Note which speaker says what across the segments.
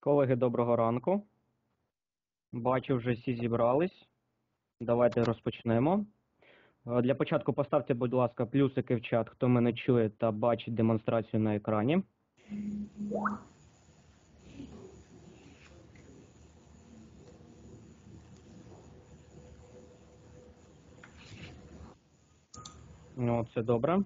Speaker 1: Колеги, доброго ранку. Бачу, вже всі зібрались. Давайте розпочнемо. Для початку поставте, будь ласка, плюсики в чат, хто мене чує та бачить демонстрацію на екрані. Ну, це добре.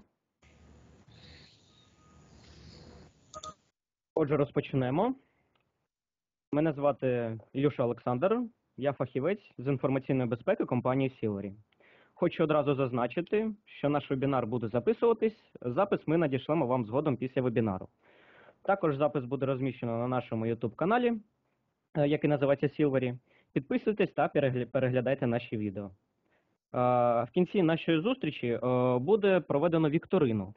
Speaker 1: Отже, розпочнемо. Мене звати Ілюша Олександр. Я фахівець з інформаційної безпеки компанії Сілері. Хочу одразу зазначити, що наш вебінар буде записуватись. Запис ми надішлемо вам згодом після вебінару. Також запис буде розміщено на нашому YouTube-каналі, який називається Сілвері. Підписуйтесь та переглядайте наші відео. В кінці нашої зустрічі буде проведено вікторину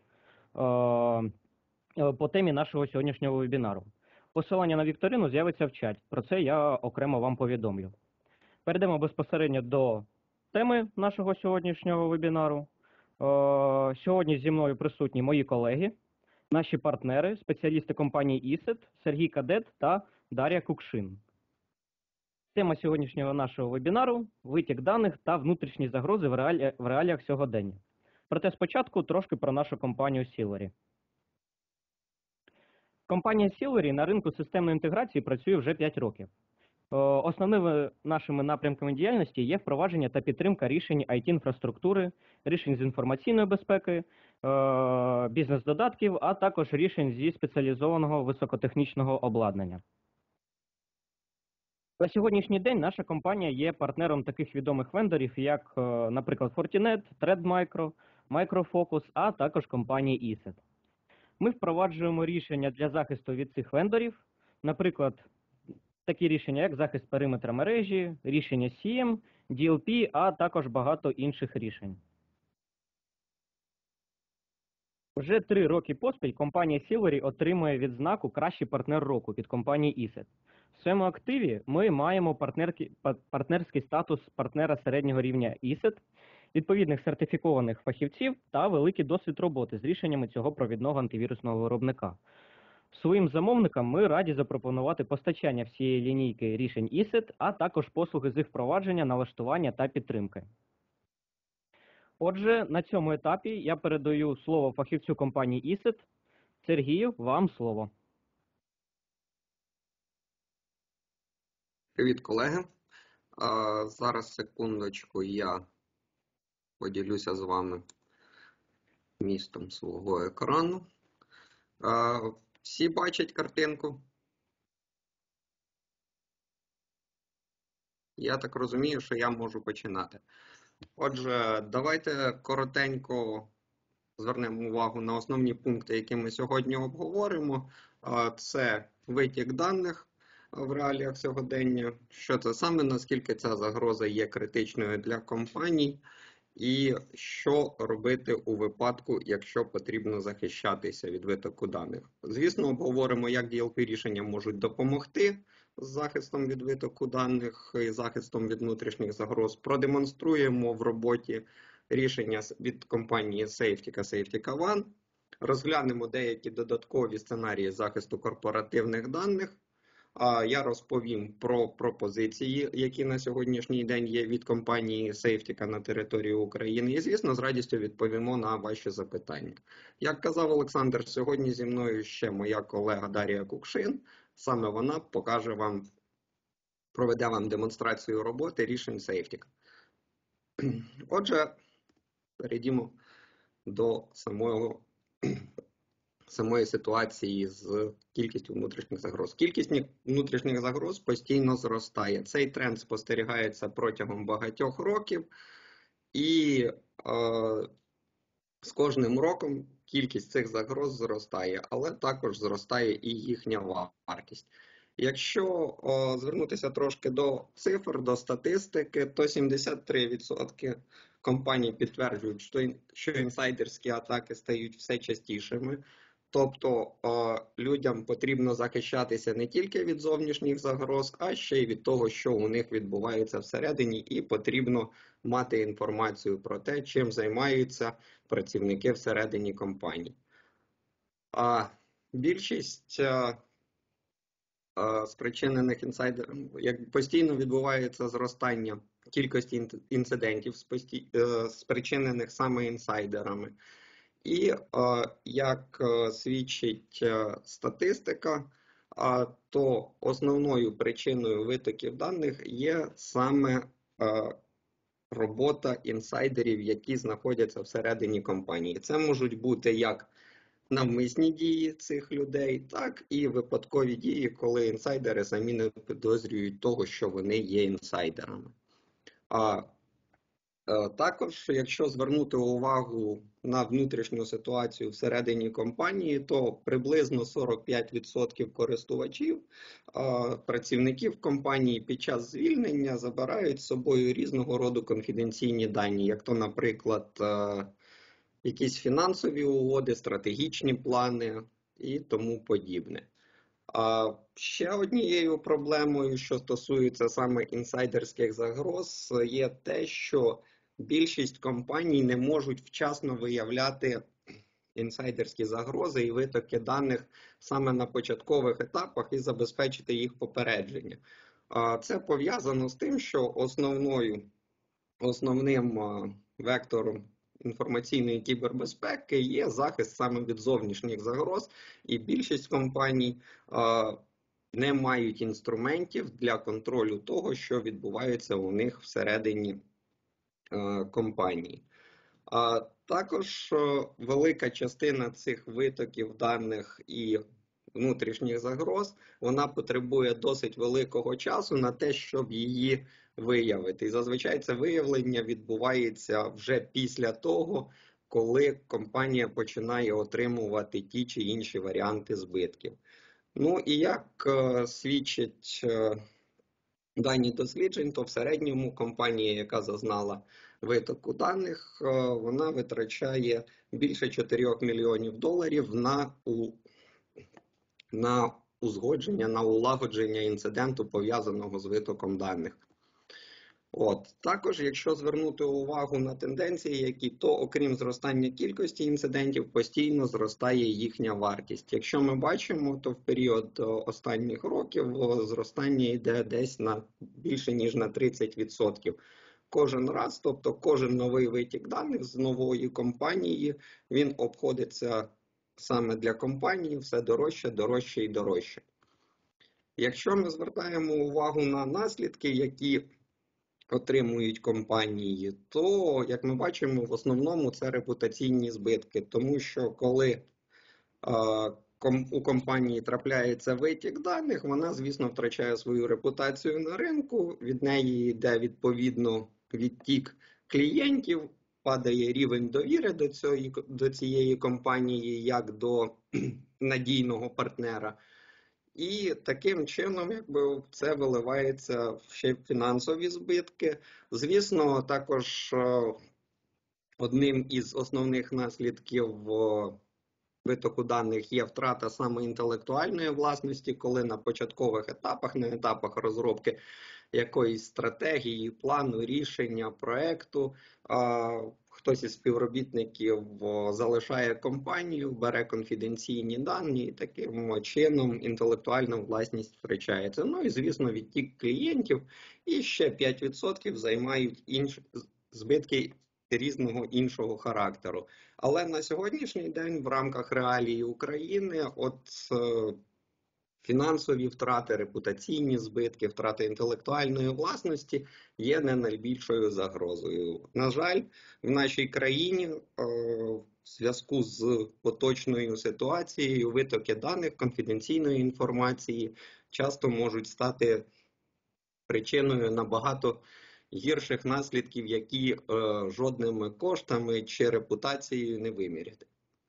Speaker 1: по темі нашого сьогоднішнього вебінару. Посилання на вікторину з'явиться в чаті. Про це я окремо вам повідомлю. Перейдемо безпосередньо до теми нашого сьогоднішнього вебінару. Сьогодні зі мною присутні мої колеги, наші партнери, спеціалісти компанії ESET, Сергій Кадет та Дар'я Кукшин. Тема сьогоднішнього нашого вебінару – витік даних та внутрішні загрози в реаліях сьогодення. Проте спочатку трошки про нашу компанію Сілері. Компанія Сілері на ринку системної інтеграції працює вже 5 років. Основними нашими напрямками діяльності є впровадження та підтримка рішень IT-інфраструктури, рішень з інформаційної безпеки, бізнес-додатків, а також рішень зі спеціалізованого високотехнічного обладнання. На сьогоднішній день наша компанія є партнером таких відомих вендорів, як, наприклад, Fortinet, Trend Micro Focus, а також компанії ESET. Ми впроваджуємо рішення для захисту від цих вендорів, наприклад, такі рішення, як захист периметра мережі, рішення SIEM, DLP, а також багато інших рішень. Вже 3 роки поспіль компанія Сілері отримує відзнаку «Кращий партнер року» від компанії ESET. В своєму активі ми маємо партнерський статус партнера середнього рівня ESET, відповідних сертифікованих фахівців та великий досвід роботи з рішеннями цього провідного антивірусного виробника. Своїм замовникам ми раді запропонувати постачання всієї лінійки рішень ESET, а також послуги з їх впровадження, налаштування та підтримки. Отже, на цьому етапі я передаю слово фахівцю компанії ESET. Сергію, вам слово.
Speaker 2: Привіт, колеги. Зараз, секундочку, я поділюся з вами містом свого екрану. Всі бачать картинку? Я так розумію, що я можу починати. Отже, давайте коротенько звернемо увагу на основні пункти, які ми сьогодні обговоримо. Це витік даних в реаліях сьогодення, що це саме, наскільки ця загроза є критичною для компаній, і що робити у випадку, якщо потрібно захищатися від витоку даних. Звісно, обговоримо, як DLP-рішення можуть допомогти з захистом від витоку даних і захистом від внутрішніх загроз. Продемонструємо в роботі рішення від компанії Safetica One, розглянемо деякі додаткові сценарії захисту корпоративних даних. Я розповім про пропозиції, які на сьогоднішній день є від компанії Safetica на території України. І, звісно, з радістю відповімо на ваші запитання. Як казав Олександр, сьогодні зі мною ще моя колега Дар'я Кукшин. Саме вона покаже вам, проведе вам демонстрацію роботи рішень Safetica. Отже, перейдімо до самої ситуації з кількістю внутрішніх загроз. Кількість внутрішніх загроз постійно зростає. Цей тренд спостерігається протягом багатьох років, і з кожним роком кількість цих загроз зростає, але також зростає і їхня вартість. Якщо звернутися трошки до цифр, до статистики, то 73% компаній підтверджують, що інсайдерські атаки стають все частішими. Тобто людям потрібно захищатися не тільки від зовнішніх загроз, а ще й від того, що у них відбувається всередині, і потрібно мати інформацію про те, чим займаються працівники всередині компаній. Більшість спричинених інсайдерами, як постійно відбувається зростання кількості інцидентів, спричинених саме інсайдерами. І як свідчить статистика, то основною причиною витоків даних є саме робота інсайдерів, які знаходяться всередині компанії. Це можуть бути як навмисні дії цих людей, так і випадкові дії, коли інсайдери самі не підозрюють того, що вони є інсайдерами. Також, якщо звернути увагу на внутрішню ситуацію всередині компанії, то приблизно 45% користувачів, працівників компанії під час звільнення забирають з собою різного роду конфіденційні дані, як то, наприклад, якісь фінансові угоди, стратегічні плани і тому подібне. Ще однією проблемою, що стосується саме інсайдерських загроз, є те, що більшість компаній не можуть вчасно виявляти інсайдерські загрози і витоки даних саме на початкових етапах і забезпечити їх попередження. Це пов'язано з тим, що основним вектором інформаційної кібербезпеки є захист саме від зовнішніх загроз, і більшість компаній не мають інструментів для контролю того, що відбувається у них всередині компанії. Також велика частина цих витоків даних і внутрішніх загроз, вона потребує досить великого часу на те, щоб її виявити. І зазвичай це виявлення відбувається вже після того, коли компанія починає отримувати ті чи інші варіанти збитків. Ну і як свідчить дані досліджень, то в середньому компанія, яка зазнала витоку даних, вона витрачає більше 4 мільйонів доларів на узгодження, на улагодження інциденту, пов'язаного з витоком даних. Також, якщо звернути увагу на тенденції, то окрім зростання кількості інцидентів, постійно зростає їхня вартість. Якщо ми бачимо, то в період останніх років зростання йде десь на більше ніж на 30%. Кожен раз, тобто кожен новий витік даних з нової компанії, він обходиться саме для компанії все дорожче, дорожче і дорожче. Якщо ми звертаємо увагу на наслідки, які отримують компанії, то, як ми бачимо, в основному це репутаційні збитки, тому що коли у компанії трапляється витік даних, вона, звісно, втрачає свою репутацію на ринку, від неї йде, відповідно, відтік клієнтів, падає рівень довіри до цієї компанії як до надійного партнера. І таким чином, це виливається ще в фінансові збитки. Звісно, також одним із основних наслідків витоку даних є втрата саме інтелектуальної власності, коли на початкових етапах, на етапах розробки якоїсь стратегії, плану, рішення, проекту, хтось із співробітників залишає компанію, бере конфіденційні дані і таким чином інтелектуальна власність втрачається. Ну і, звісно, відтік клієнтів і ще 5% займають збитки різного іншого характеру. Але на сьогоднішній день в рамках реалії України фінансові втрати, репутаційні збитки, втрати інтелектуальної власності є не найбільшою загрозою. На жаль, в нашій країні в зв'язку з поточною ситуацією витоки даних, конфіденційної інформації часто можуть стати причиною набагато гірших наслідків, які жодними коштами чи репутацією не виміряти.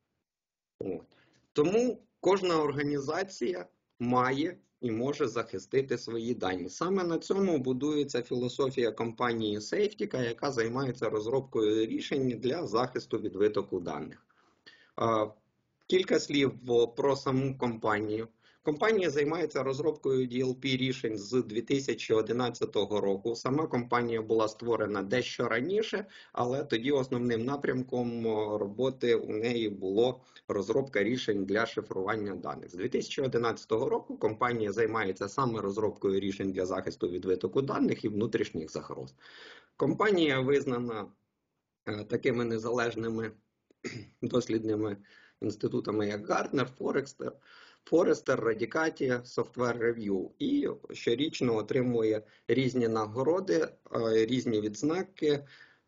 Speaker 2: Тому кожна організація має і може захистити свої дані. Саме на цьому будується філософія компанії Safetica, яка займається розробкою рішень для захисту від витоку даних. Кілька слів про саму компанію. Компанія займається розробкою DLP рішень з 2011 року. Сама компанія була створена дещо раніше, але тоді основним напрямком роботи у неї було розробка рішень для шифрування даних. З 2011 року компанія займається саме розробкою рішень для захисту від витоку даних і внутрішніх загроз. Компанія визнана такими незалежними дослідними інститутами, як Гартнер, Форестер, Радікаті, Software Review, і щорічно отримує різні нагороди, різні відзнаки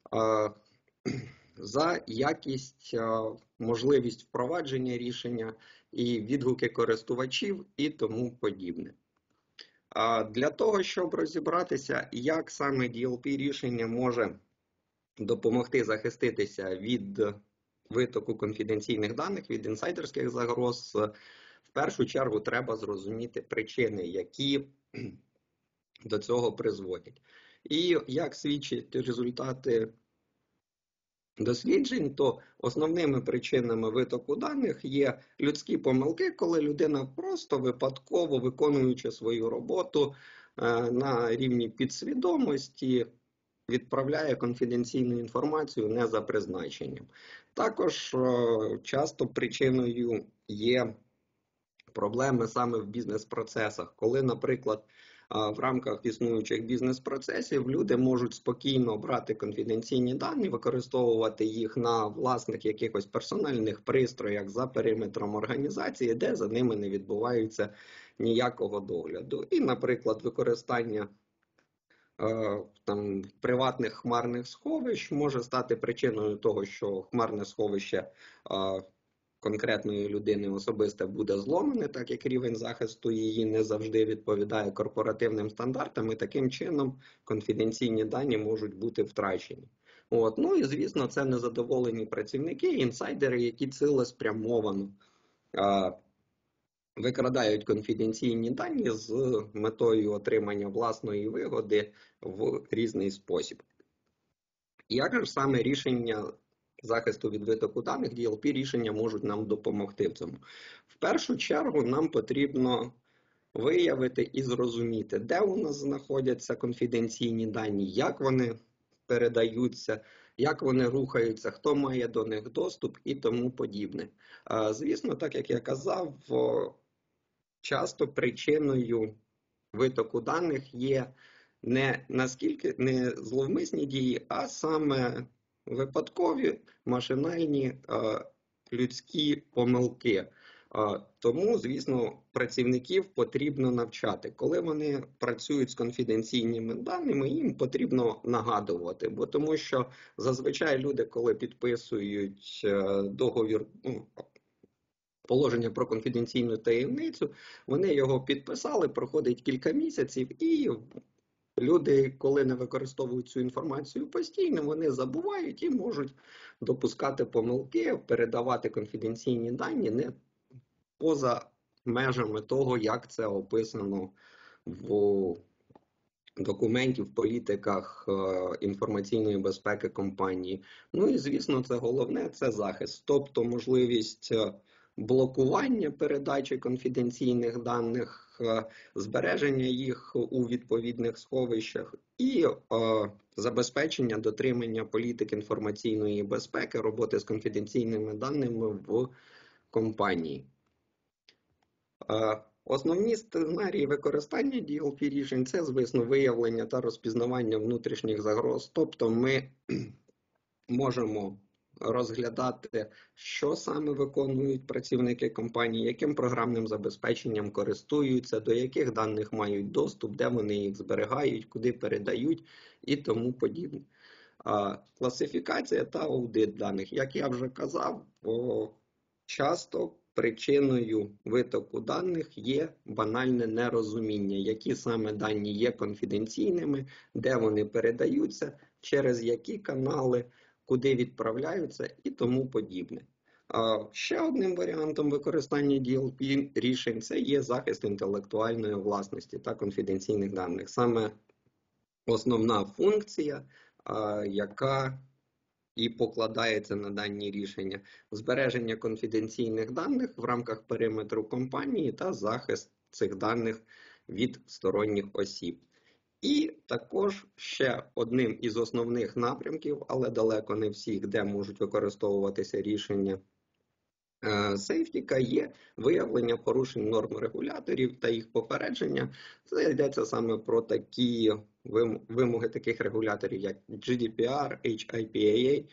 Speaker 2: за якість, можливість впровадження рішення і відгуки користувачів і тому подібне. Для того, щоб розібратися, як саме DLP рішення може допомогти захиститися від витоку конфіденційних даних, від інсайдерських загроз, в першу чергу треба зрозуміти причини, які до цього призводять. І як свідчать результати досліджень, то основними причинами витоку даних є людські помилки, коли людина просто випадково, виконуючи свою роботу на рівні підсвідомості, відправляє конфіденційну інформацію не за призначенням. Також часто причиною є проблеми саме в бізнес-процесах, коли, наприклад, в рамках існуючих бізнес-процесів люди можуть спокійно брати конфіденційні дані, використовувати їх на власних якихось персональних пристроях за периметром організації, де за ними не відбувається ніякого догляду. І, наприклад, використання приватних хмарних сховищ може стати причиною того, що хмарне сховище конкретної людини особисте буде зломане, так як рівень захисту її не завжди відповідає корпоративним стандартам, і таким чином конфіденційні дані можуть бути втрачені. Ну і, звісно, це незадоволені працівники, інсайдери, які цілеспрямовано викрадають конфіденційні дані з метою отримання власної вигоди в різний спосіб. Як ж саме рішення захисту від витоку даних, DLP рішення можуть нам допомогти в цьому? В першу чергу нам потрібно виявити і зрозуміти, де у нас знаходяться конфіденційні дані, як вони передаються, як вони рухаються, хто має до них доступ і тому подібне. Звісно, так як я казав, часто причиною витоку даних є не зловмисні дії, а саме випадкові, машинальні людські помилки. Тому, звісно, працівників потрібно навчати. Коли вони працюють з конфіденційними даними, їм потрібно нагадувати, тому що зазвичай люди, коли підписують договір, положення про конфіденційну таємницю, вони його підписали, проходить кілька місяців, і люди, коли не використовують цю інформацію постійно, вони забувають і можуть допускати помилки, передавати конфіденційні дані не поза межами того, як це описано в документі, в політиках інформаційної безпеки компанії. Ну і, звісно, це головне – це захист, тобто можливість блокування передачі конфіденційних даних, збереження їх у відповідних сховищах і забезпечення дотримання політик інформаційної безпеки, роботи з конфіденційними даними в компанії. Основні сценарії використання DLP рішень – це, звісно, виявлення та розпізнавання внутрішніх загроз. Тобто ми можемо розглядати, що саме виконують працівники компанії, яким програмним забезпеченням користуються, до яких даних мають доступ, де вони їх зберігають, куди передають і тому подібне. Класифікація та аудит даних. Як я вже казав, часто причиною витоку даних є банальне нерозуміння, які саме дані є конфіденційними, де вони передаються, через які канали, куди відправляються і тому подібне. Ще одним варіантом використання DLP рішень – це є захист інтелектуальної власності та конфіденційних даних. Саме основна функція, яка і покладається на дані рішення збереження конфіденційних даних в рамках периметру компанії та захист цих даних від сторонніх осіб. І також ще одним із основних напрямків, але далеко не всіх, де можуть використовуватися рішення сейфтіка, є виявлення порушень норм регуляторів та їх попередження. Це йдеться саме про такі вимоги таких регуляторів, як GDPR, HIPAA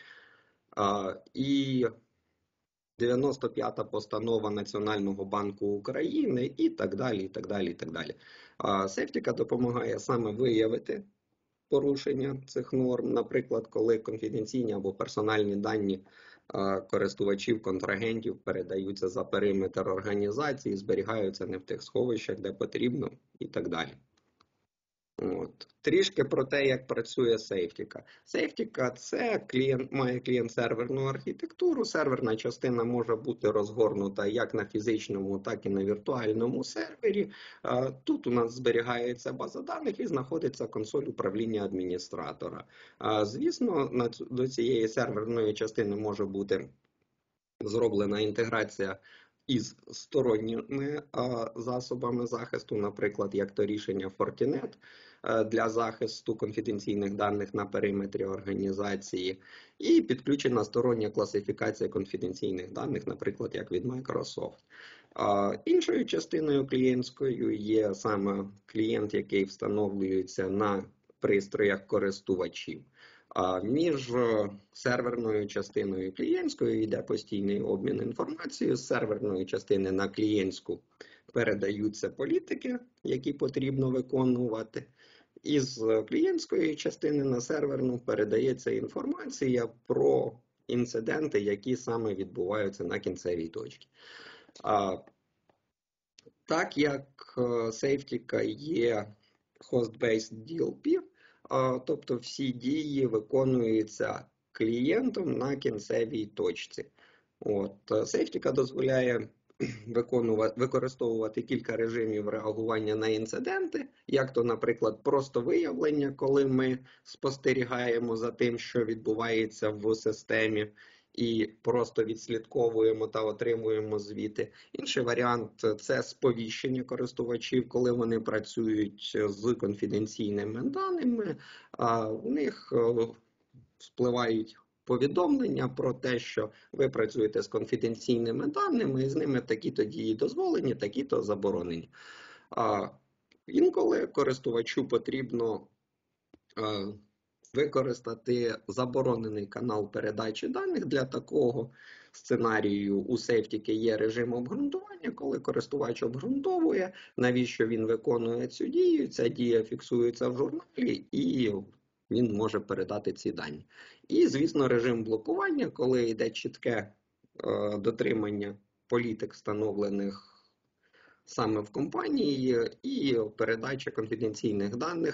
Speaker 2: і 95-та постанова Національного банку України і так далі, і так далі, і так далі. Сейфтіка допомагає саме виявити порушення цих норм, наприклад, коли конфіденційні або персональні дані користувачів, контрагентів передаються за периметр організації, зберігаються не в тих сховищах, де потрібно, і так далі. От. Трішки про те, як працює сейфтіка. Сейфтіка – це має клієнт-серверну архітектуру. Серверна частина може бути розгорнута як на фізичному, так і на віртуальному сервері. Тут у нас зберігається база даних і знаходиться консоль управління адміністратора. Звісно, до цієї серверної частини може бути зроблена інтеграція із сторонніми засобами захисту, наприклад, як то рішення Fortinet для захисту конфіденційних даних на периметрі організації, і підключена стороння класифікація конфіденційних даних, наприклад, як від Microsoft. Іншою частиною клієнтською є саме клієнт, який встановлюється на пристроях користувачів. Між серверною частиною і клієнтською йде постійний обмін інформацією. З серверної частини на клієнтську передаються політики, які потрібно виконувати. І з клієнтської частини на серверну передається інформація про інциденти, які саме відбуваються на кінцевій точці. Так як сейфтіка є host-based DLP, тобто всі дії виконуються клієнтом на кінцевій точці. Сейфтіка дозволяє використовувати кілька режимів реагування на інциденти, як то, наприклад, просто виявлення, коли ми спостерігаємо за тим, що відбувається в системі, і просто відслідковуємо та отримуємо звіти. Інший варіант – це сповіщення користувачів, коли вони працюють з конфіденційними даними, в них впливають повідомлення про те, що ви працюєте з конфіденційними даними, і з ними такі-то дії дозволені, такі-то заборонені. Інколи користувачу потрібно використати заборонений канал передачі даних. Для такого сценарію у сейфтіки є режим обґрунтування, коли користувач обґрунтовує, навіщо він виконує цю дію, ця дія фіксується в журналі і він може передати ці дані. І, звісно, режим блокування, коли йде чітке дотримання політик, встановлених саме в компанії, і передача конфіденційних даних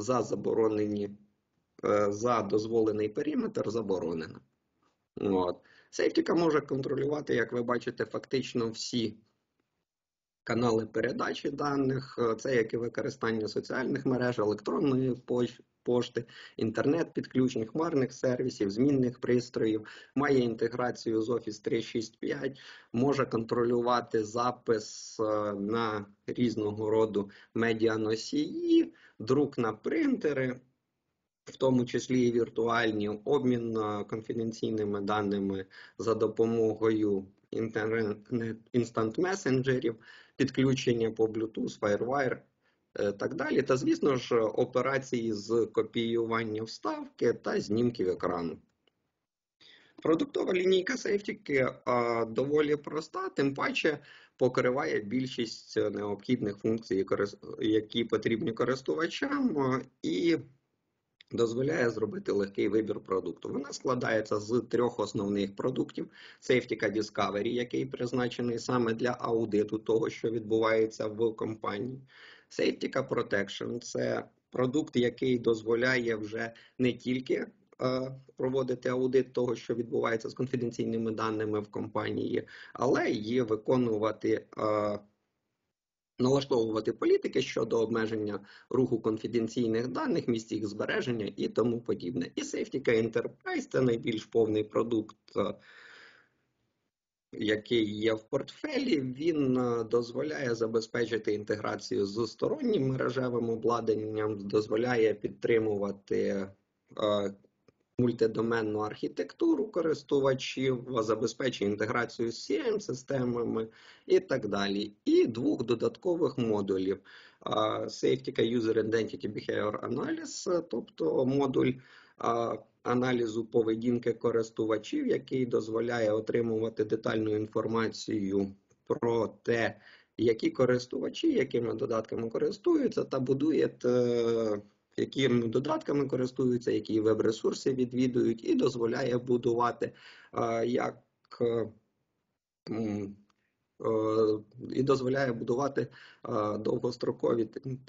Speaker 2: за дозволений периметр заборонена. Сейфтіка може контролювати, як ви бачите, фактично всі канали передачі даних. Це як і використання соціальних мереж, електронної пошти, інтернет-підключень, хмарних сервісів, змінних пристроїв, має інтеграцію з Office 365, може контролювати запис на різного роду медіаносії, друк на принтери, в тому числі і віртуальні, обмін конфіденційними даними за допомогою інстант-месенджерів, підключення по Bluetooth, FireWire, так далі. Та, звісно ж, операції з копіювання вставки та знімків екрану. Продуктова лінійка сейфтіки доволі проста, тим паче покриває більшість необхідних функцій, які потрібні користувачам, і дозволяє зробити легкий вибір продукту. Вона складається з трьох основних продуктів. Safetica Discovery, який призначений саме для аудиту того, що відбувається в компанії. Safetica Protection – це продукт, який дозволяє вже не тільки проводити аудит того, що відбувається з конфіденційними даними в компанії, але й виконувати налаштовувати політики щодо обмеження руху конфіденційних даних, місць їх збереження і тому подібне. І SafetyK Enterprise – це найбільш повний продукт, який є в портфелі. Він дозволяє забезпечити інтеграцію з стороннім мережевим обладнанням, дозволяє підтримувати мультидоменну архітектуру користувачів, забезпечує інтеграцію з CRM-системами і так далі. І двох додаткових модулів. SafetyK User Identity Behavior Analysis, тобто модуль аналізу поведінки користувачів, який дозволяє отримувати детальну інформацію про те, які користувачі, якими додатками користуються, та будує якими додатками користуються, які веб-ресурси відвідують, і дозволяє будувати довгострокові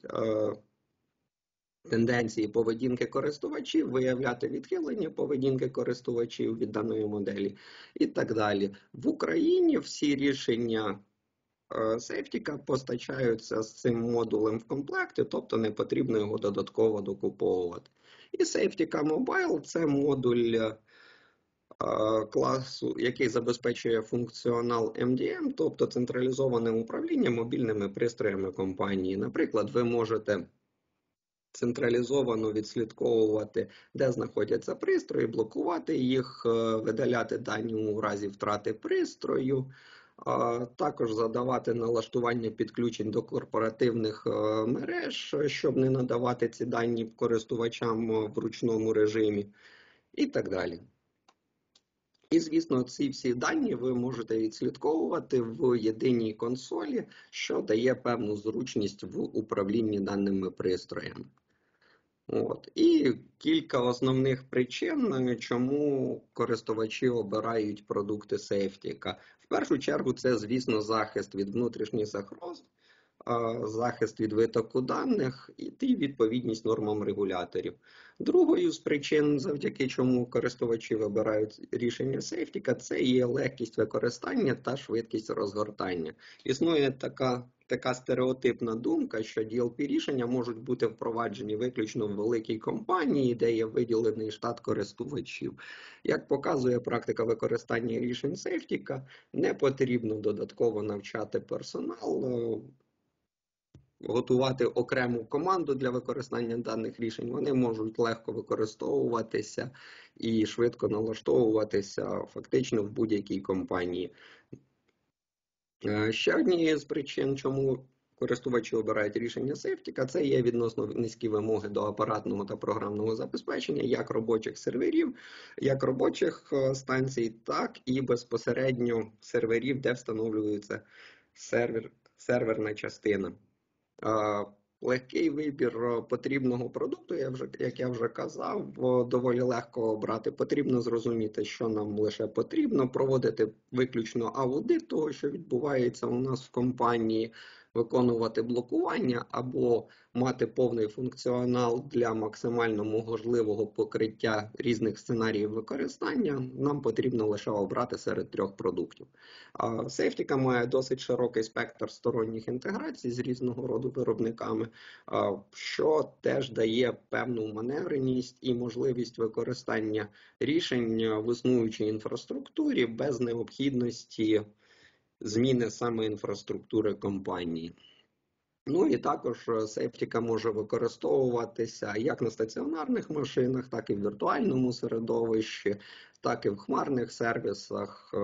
Speaker 2: тенденції поведінки користувачів, виявляти відхилення поведінки користувачів від даної моделі і так далі. В Україні всі рішення SafetyK постачаються з цим модулем в комплекті, тобто не потрібно його додатково докуповувати. І SafetyK Mobile – це модуль класу, який забезпечує функціонал MDM, тобто централізоване управління мобільними пристроями компанії. Наприклад, ви можете централізовано відслідковувати, де знаходяться пристрої, блокувати їх, видаляти дані у разі втрати пристрою, також задавати налаштування підключень до корпоративних мереж, щоб не надавати ці дані користувачам в ручному режимі і так далі. І, звісно, ці всі дані ви можете відслідковувати в єдиній консолі, що дає певну зручність в управлінні даними пристроями. І кілька основних причин, чому користувачі обирають продукти SafetyK. В першу чергу це, звісно, захист від внутрішніх загроз, захист від витоку даних і відповідність нормам регуляторів. Другою з причин, завдяки чому користувачі вибирають рішення SafetyK, це є легкість використання та швидкість розгортання. Існує така стереотипна думка, що DLP-рішення можуть бути впроваджені виключно в великій компанії, де є виділений штат користувачів. Як показує практика використання рішень SafetyK, не потрібно додатково навчати персонал, готувати окрему команду для використання даних рішень. Вони можуть легко використовуватися і швидко налаштовуватися фактично в будь-якій компанії. Ще однією з причин, чому користувачі обирають рішення SafetyK, це є відносно низькі вимоги до апаратного та програмного забезпечення як робочих серверів, як робочих станцій, так і безпосередньо серверів, де встановлюється серверна частина. Легкий вибір потрібного продукту, як я вже казав, доволі легко обрати. Потрібно зрозуміти, що нам лише потрібно, проводити виключно аудит того, що відбувається у нас в компанії, виконувати блокування або мати повний функціонал для максимально можливого покриття різних сценаріїв використання. Нам потрібно лише обрати серед 3 продуктів. SafetyK має досить широкий спектр сторонніх інтеграцій з різного роду виробниками, що теж дає певну маневреність і можливість використання рішень в існуючій інфраструктурі без необхідності зміни саме інфраструктури компанії. І також SafetyK може використовуватися як на стаціонарних машинах, так і в віртуальному середовищі, так і в хмарних сервісах,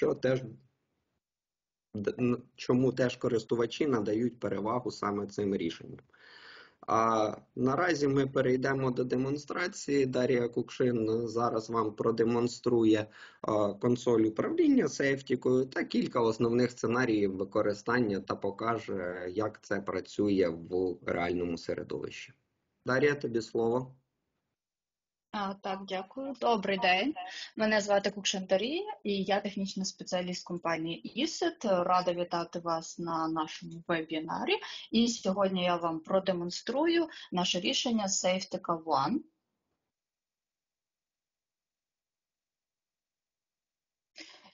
Speaker 2: чому теж користувачі надають перевагу саме цим рішенням. Наразі ми перейдемо до демонстрації. Дар'я Кукшин зараз вам продемонструє консоль управління SafetyK та кілька основних сценаріїв використання та покаже, як це працює в реальному середовищі. Дар'я, тобі слово.
Speaker 3: Так, дякую. Добрий день. Мене звати Кукшин Дар'я, і я технічний спеціаліст компанії ESET. Рада вітати вас на нашому вебінарі. І сьогодні я вам продемонструю наше рішення SafetyK One.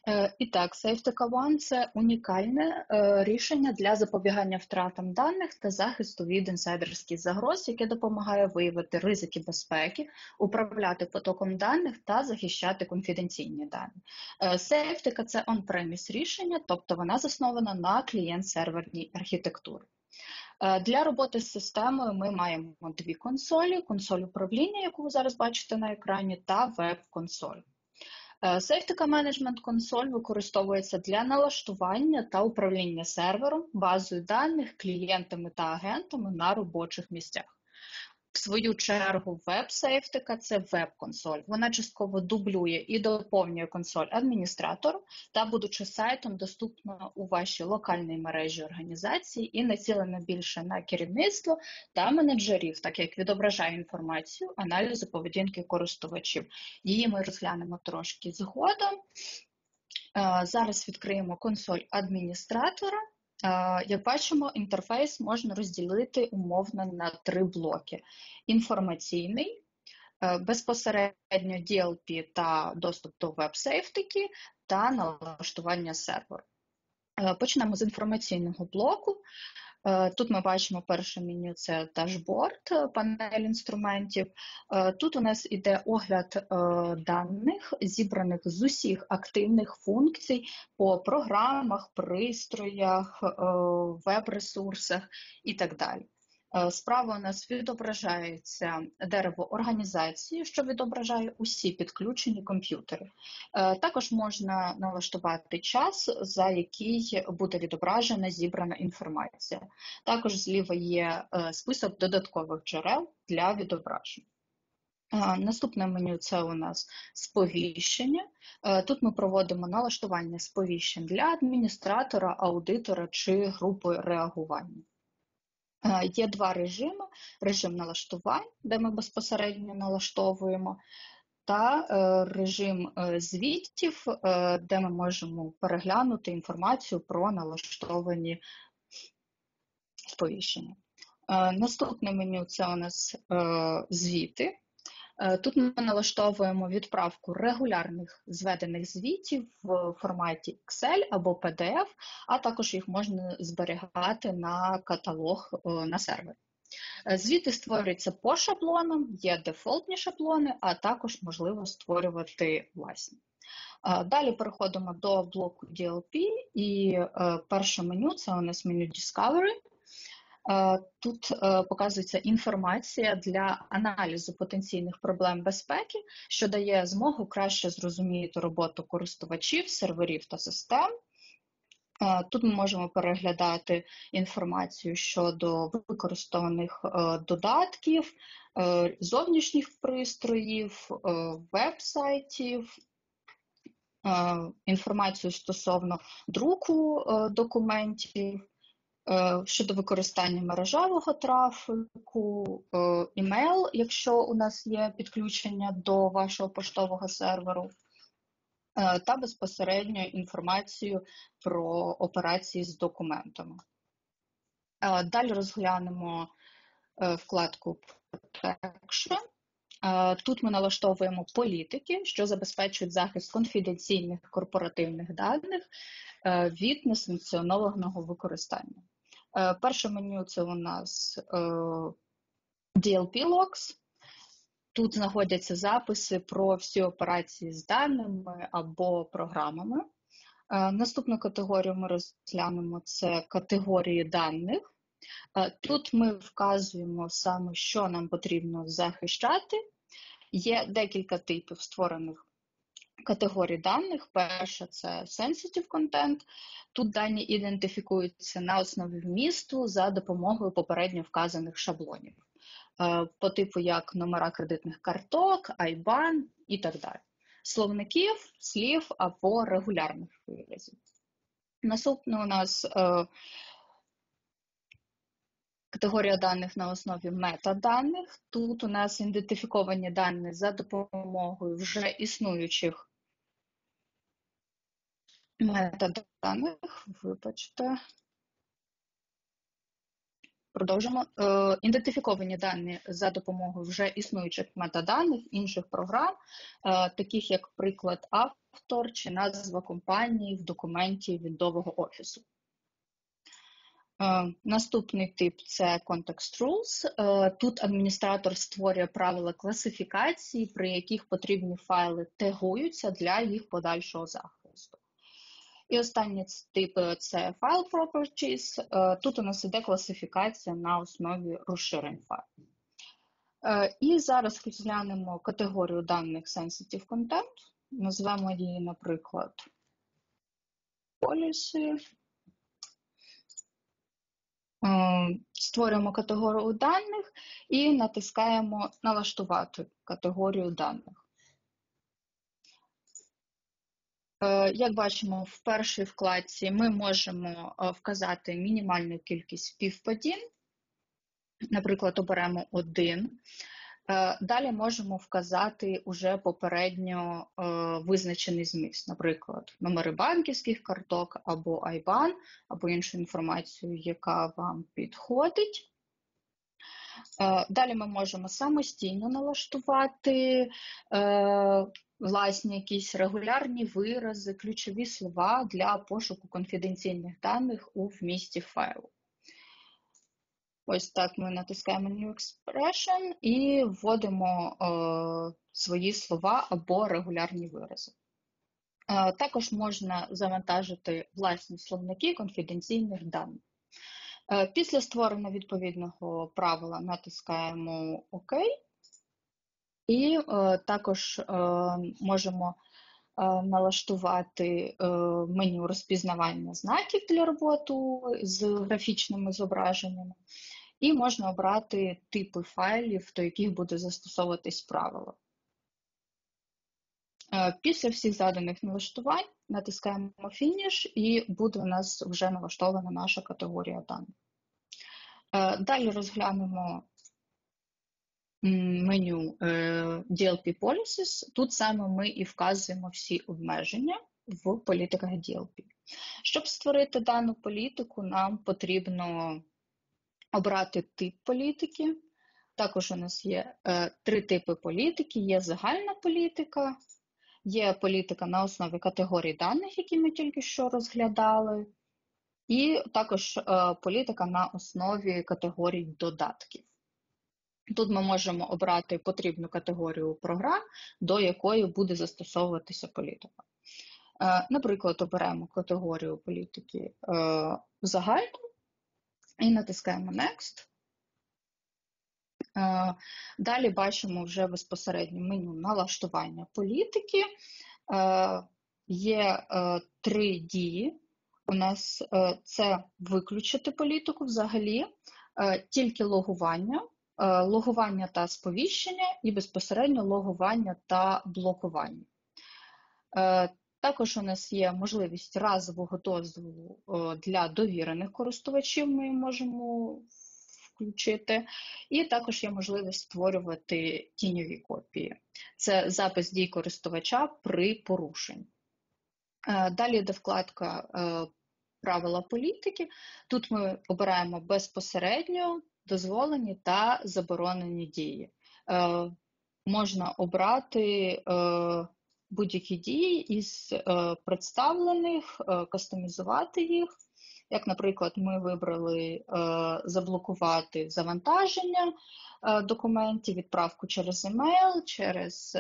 Speaker 3: І так, SafeTech One – це унікальне рішення для запобігання втратам даних та захисту від інсайдерських загроз, яке допомагає виявити ризики безпеки, управляти потоком даних та захищати конфіденційні дані. SafeTech – це on-premise рішення, тобто вона заснована на клієнт-серверній архітектурі. Для роботи з системою ми маємо дві консолі: консоль управління, яку ви зараз бачите на екрані, та веб-консоль. SafeTech Management консоль використовується для налаштування та управління сервером, базою даних, клієнтами та агентами на робочих місцях. В свою чергу веб-SafeTech – це веб-консоль. Вона частково дублює і доповнює консоль адміністратору та, будучи сайтом, доступна у вашій локальній мережі організації і націлена більше на керівництво та менеджерів, так як відображає інформацію, аналізу поведінки користувачів. Її ми розглянемо трошки згодом. Зараз відкриємо консоль адміністратора. Як бачимо, інтерфейс можна розділити умовно на три блоки: інформаційний, безпосередньо DLP та доступ до веб-сейфтеки та налаштування серверу. Почнемо з інформаційного блоку. Тут ми бачимо перше меню – це дашборд, панель інструментів. Тут у нас іде огляд даних, зібраних з усіх активних функцій по програмах, пристроях, веб-ресурсах і так далі. Справа у нас відображається дерево організації, що відображає усі підключені комп'ютери. Також можна налаштувати час, за який буде відображена зібрана інформація. Також зліва є список додаткових джерел для відображення. Наступне меню – це у нас сповіщення. Тут ми проводимо налаштування сповіщень для адміністратора, аудитора чи групи реагування. Є два режими: режим налаштувань, де ми безпосередньо налаштовуємо, та режим звітів, де ми можемо переглянути інформацію про налаштовані сповіщення. Наступне меню – це у нас звіти. Тут ми налаштовуємо відправку регулярних зведених звітів в форматі Excel або PDF, а також їх можна зберігати на каталог на сервері. Звіти створюються по шаблонам, є дефолтні шаблони, а також можливо створювати власні. Далі переходимо до блоку DLP, і перше меню – це у нас меню Discovery. Тут показується інформація для аналізу потенційних проблем безпеки, що дає змогу краще зрозуміти роботу користувачів, серверів та систем. Тут ми можемо переглядати інформацію щодо використаних додатків, зовнішніх пристроїв, веб-сайтів, інформацію стосовно друку документів, щодо використання мережевого трафіку, імейл, якщо у нас є підключення до вашого поштового серверу, та безпосередньо інформацію про операції з документами. Далі розглянемо вкладку Protection. Тут ми налаштовуємо політики, що забезпечують захист конфіденційних корпоративних даних від несанкціонованого використання. Перше меню – це у нас DLP Logs. Тут знаходяться записи про всі операції з даними або програмами. Наступну категорію ми розглянемо – це категорії даних. Тут ми вказуємо саме, що нам потрібно захищати. Є декілька типів створених категорій даних. Перша – це Sensitive Content. Тут дані ідентифікуються на основі вмісту за допомогою попередньо вказаних шаблонів, по типу як номера кредитних карток, IBAN і так далі. Словників, слів або регулярних виразів. Наступне у нас категорія даних на основі метаданих. Тут у нас ідентифіковані дані за допомогою вже існуючих метаданих. Вибачте. Продовжимо. Ідентифіковані дані за допомогою вже існуючих метаданих інших програм, таких як приклад автор чи назва компанії в документі віндового офісу. Наступний тип – це Context Rules. Тут адміністратор створює правила класифікації, при яких потрібні файли тегуються для їх подальшого захисту. І останній тип – це File Properties. Тут у нас іде класифікація на основі розширень файлів. І зараз розглянемо категорію даних Sensitive Content. Назвемо її, наприклад, Policy. Створюємо категорію даних і натискаємо «Налаштувати категорію даних». Як бачимо, в першій вкладці ми можемо вказати мінімальну кількість співпадінь. Наприклад, оберемо 1. Далі можемо вказати уже попередньо визначений зміст, наприклад, номери банківських карток або IBAN, або іншу інформацію, яка вам підходить. Далі ми можемо самостійно налаштувати власні якісь регулярні вирази, ключові слова для пошуку конфіденційних даних у вмісті файлу. Ось так ми натискаємо New Expression і вводимо свої слова або регулярні вирази. Також можна завантажити власні словники конфіденційних даних. Після створення відповідного правила натискаємо ОК. І також можемо налаштувати меню розпізнавання знаків для роботи з графічними зображеннями. І можна обрати типи файлів, до яких буде застосовуватись правило. Після всіх заданих налаштувань натискаємо Finish і буде у нас вже налаштована наша категорія даних. Далі розглянемо меню DLP Policies. Тут саме ми і вказуємо всі обмеження в політиках DLP. Щоб створити дану політику, нам потрібно обрати тип політики. Також у нас є 3 типи політики. Є загальна політика, є політика на основі категорій даних, які ми тільки що розглядали, і також політика на основі категорій додатків. Тут ми можемо обрати потрібну категорію програм, до якої буде застосовуватися політика. Наприклад, оберемо категорію політики загальну і натискаємо Next. Далі бачимо вже безпосередньо меню налаштування політики. Є 3 дії. У нас це виключити політику взагалі, тільки логування, логування та сповіщення і безпосередньо логування та блокування. Також у нас є можливість разового дозволу для довірених користувачів, ми можемо включити. І також є можливість створювати тіньові копії. Це запис дій користувача при порушенні. Далі йде вкладка «Правила політики». Тут ми обираємо безпосередньо дозволені та заборонені дії. Можна обрати будь-які дії із представлених, кастомізувати їх. Як, наприклад, ми вибрали заблокувати завантаження документів, відправку через email, через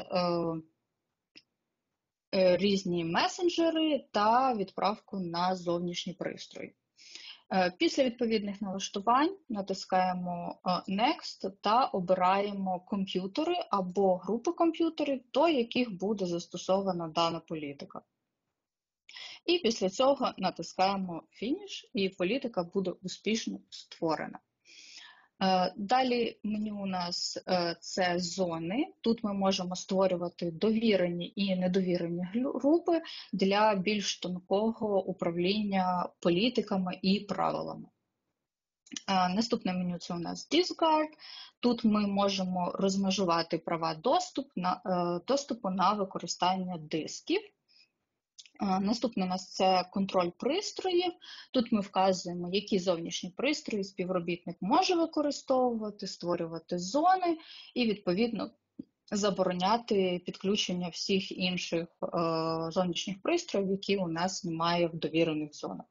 Speaker 3: різні месенджери та відправку на зовнішній пристрій. Після відповідних налаштувань натискаємо Next та обираємо комп'ютери або групи комп'ютерів, до яких буде застосована дана політика. І після цього натискаємо Finish, і політика буде успішно створена. Далі меню у нас це зони. Тут ми можемо створювати довірені і недовірені групи для більш тонкого управління політиками і правилами. Наступне меню це у нас Discard. Тут ми можемо розмежувати права доступу на використання дисків. Наступне у нас це контроль пристроїв. Тут ми вказуємо, які зовнішні пристрої співробітник може використовувати, створювати зони і, відповідно, забороняти підключення всіх інших зовнішніх пристроїв, які у нас немає в довірених зонах.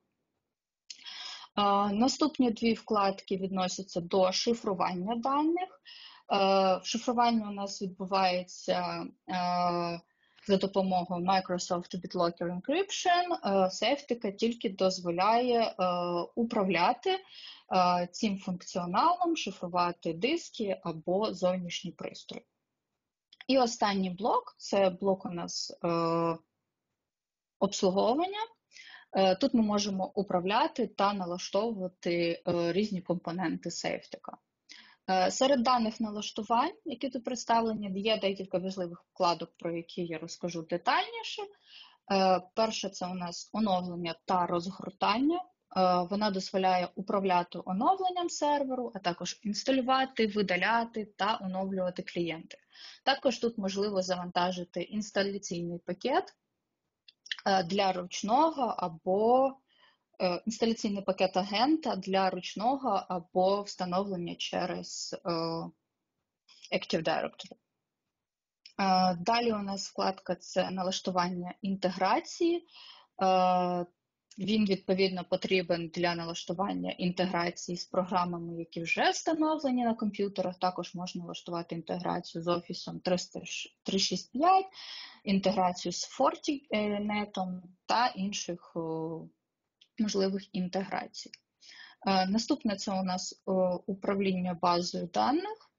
Speaker 3: Наступні дві вкладки відносяться до шифрування даних. Шифрування у нас відбувається за допомогою Microsoft BitLocker Encryption. Safetica тільки дозволяє управляти цим функціоналом, шифрувати диски або зовнішні пристрої. І останній блок – це блок у нас обслуговування. Тут ми можемо управляти та налаштовувати різні компоненти Safetica. Серед даних налаштувань, які тут представлені, є декілька важливих вкладок, про які я розкажу детальніше. Перше – це у нас оновлення та розгортання. Вона дозволяє управляти оновленням серверу, а також інсталювати, видаляти та оновлювати клієнти. Також тут можливо завантажити інсталяційний пакет для ручного або інсталяційний пакет агента для ручного або встановлення через Active Directory. Далі у нас вкладка – це налаштування інтеграції. Він, відповідно, потрібен для налаштування інтеграції з програмами, які вже встановлені на комп'ютерах. Також можна налаштувати інтеграцію з Office 365, інтеграцію з Fortinet та інших можливих інтеграцій. Наступне – це у нас управління базою даних.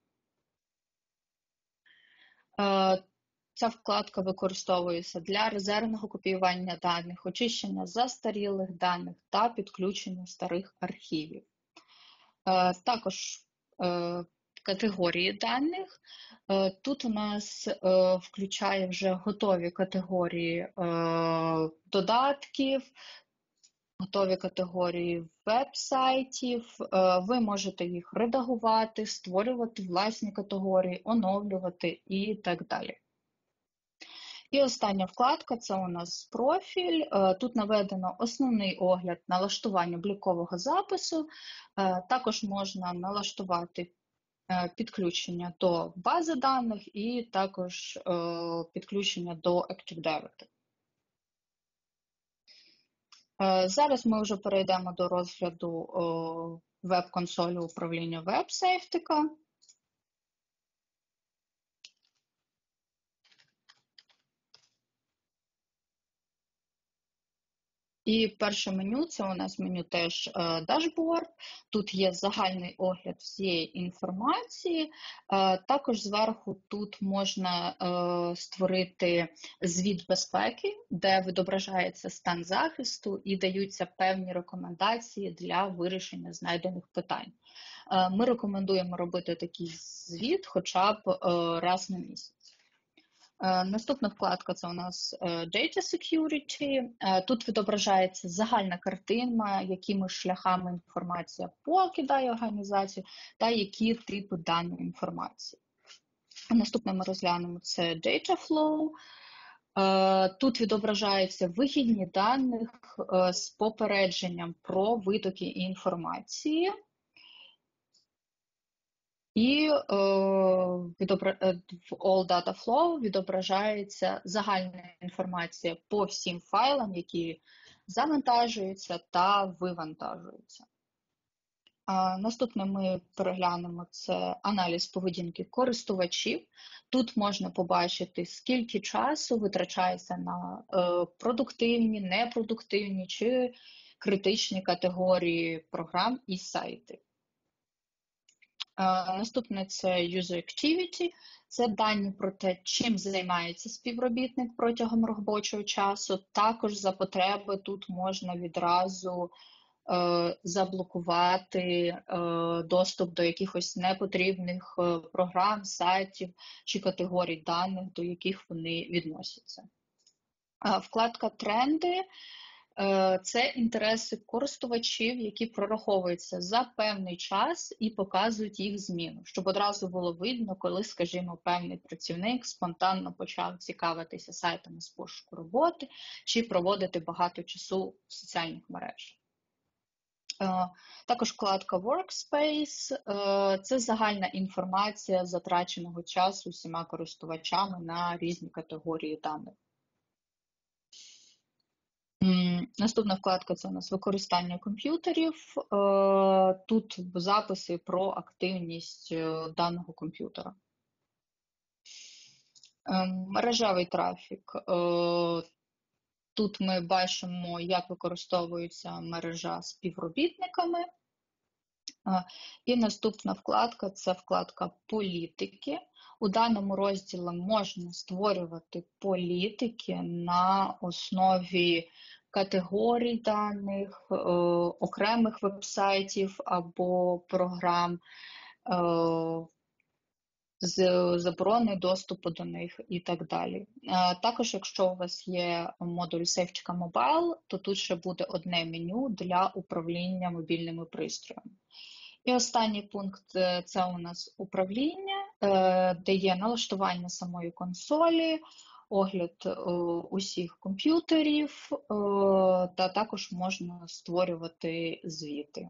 Speaker 3: Ця вкладка використовується для резервного копіювання даних, очищення застарілих даних та підключення старих архівів. Також категорії даних. Тут у нас включає вже готові категорії додатків, готові категорії веб-сайтів. Ви можете їх редагувати, створювати власні категорії, оновлювати і так далі. І остання вкладка – це у нас профіль. Тут наведено основний огляд налаштування облікового запису. Також можна налаштувати підключення до бази даних і також підключення до Active Directory. Зараз ми вже перейдемо до розгляду веб-консолі управління WebSafetica. І перше меню – це у нас меню теж дашборд. Тут є загальний огляд всієї інформації. Також зверху тут можна створити звіт безпеки, де відображається стан захисту і даються певні рекомендації для вирішення знайдених питань. Ми рекомендуємо робити такий звіт хоча б раз на місяць. Наступна вкладка – це у нас Data Security. Тут відображається загальна картина, якими шляхами інформація покидає організацію та які типи даної інформації. Наступне ми розглянемо – це Data Flow. Тут відображаються вихідні даних з попередженням про витоки інформації. І в All Data Flow відображається загальна інформація по всім файлам, які завантажуються та вивантажуються. Наступне ми переглянемо – це аналіз поведінки користувачів. Тут можна побачити, скільки часу витрачається на продуктивні, непродуктивні чи критичні категорії програм і сайти. Наступне – це User Activity. Це дані про те, чим займається співробітник протягом робочого часу. Також за потреби тут можна відразу заблокувати доступ до якихось непотрібних програм, сайтів чи категорій даних, до яких вони відносяться. Вкладка «Тренди». Це інтереси користувачів, які прораховуються за певний час і показують їх зміну, щоб одразу було видно, коли, скажімо, певний працівник спонтанно почав цікавитися сайтами з пошуку роботи чи проводити багато часу в соціальних мережах. Також вкладка Workspace – це загальна інформація затраченого часу всіма користувачами на різні категорії даних. Наступна вкладка – це у нас використання комп'ютерів. Тут записи про активність даного комп'ютера. Мережевий трафік. Тут ми бачимо, як використовується мережа співробітниками. І наступна вкладка – це вкладка «Політики». У даному розділі можна створювати політики на основі категорій даних, окремих вебсайтів або програм, з забороною доступу до них і так далі. Також, якщо у вас є модуль Сейфчика Mobile, то тут ще буде одне меню для управління мобільними пристроями. І останній пункт – це у нас управління, де є налаштування самої консолі, огляд усіх комп'ютерів, та також можна створювати звіти.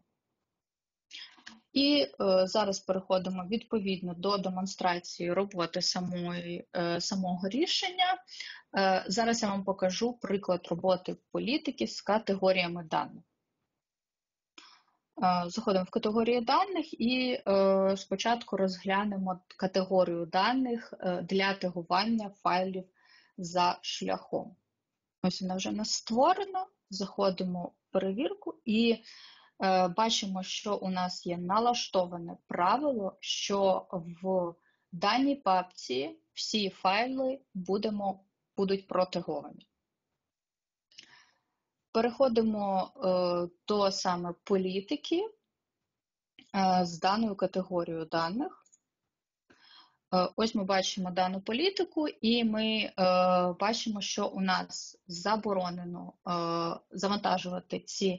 Speaker 3: І зараз переходимо відповідно до демонстрації роботи самого рішення. Зараз я вам покажу приклад роботи політики з категоріями даних. Заходимо в категорії даних і спочатку розглянемо категорію даних для тегування файлів за шляхом. Ось вона вже у нас створена. Заходимо в перевірку і бачимо, що у нас є налаштоване правило, що в даній папці всі файли будуть протеговані. Переходимо до саме політики з даною категорією даних. Ось ми бачимо дану політику, і ми бачимо, що у нас заборонено завантажувати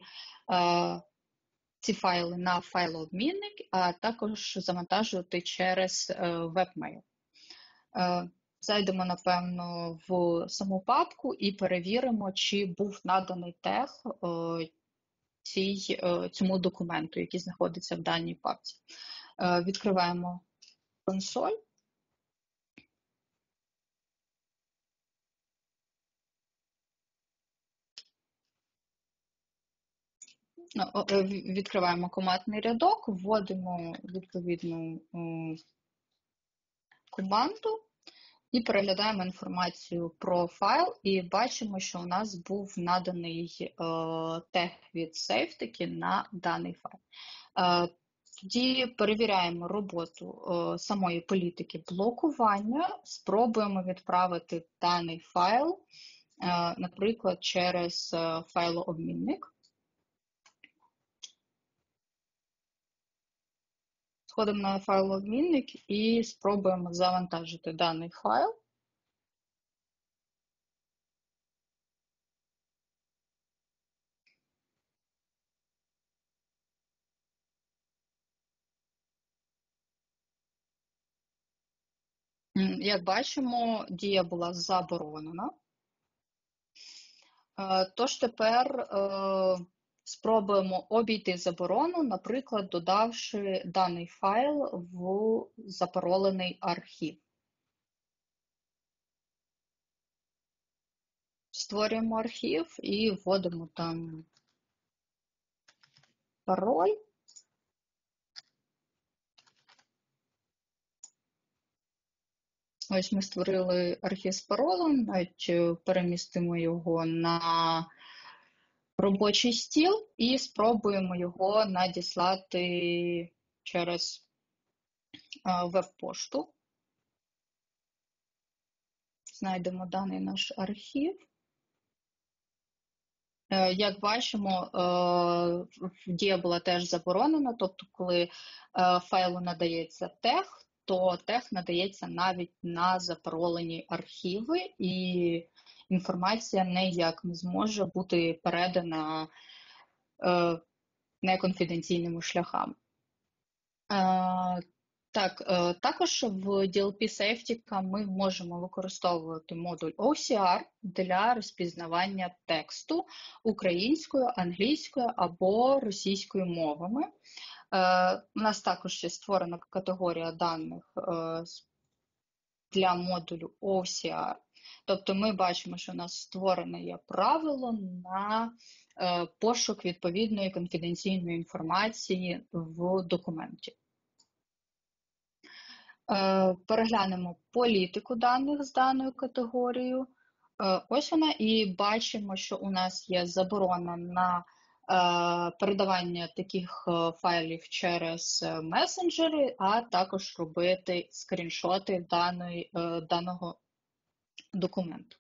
Speaker 3: ці файли на файлообмінник, а також завантажувати через вебмейл. Зайдемо, напевно, в саму папку і перевіримо, чи був наданий тег цьому документу, який знаходиться в даній папці. Відкриваємо консоль. Відкриваємо командний рядок, вводимо відповідну команду і переглядаємо інформацію про файл і бачимо, що у нас був наданий тег від SafeTiki на даний файл. Тоді перевіряємо роботу самої політики блокування, спробуємо відправити даний файл, наприклад, через файлообмінник. Сходимо на файлообмінник і спробуємо завантажити даний файл. Як бачимо, дія була заборонена. Тож тепер спробуємо обійти заборону, наприклад, додавши даний файл в запаролений архів. Створюємо архів і вводимо там пароль. Ось ми створили архів з паролем, навіть перемістимо його на робочий стіл і спробуємо його надіслати через веб-пошту. Знайдемо даний наш архів. Як бачимо, дія була теж заборонена, тобто коли файлу надається тег, то тег надається навіть на запаролені архіви, і інформація ніяк не зможе бути передана неконфіденційними шляхами. Так, також в DLP Safety ми можемо використовувати модуль OCR для розпізнавання тексту українською, англійською або російською мовами. У нас також ще створена категорія даних для модулю OCR. Тобто ми бачимо, що у нас створене є правило на пошук відповідної конфіденційної інформації в документі. Переглянемо політику даних з даною категорією. Ось вона, і бачимо, що у нас є заборона на передавання таких файлів через месенджери, а також робити скріншоти даного документу.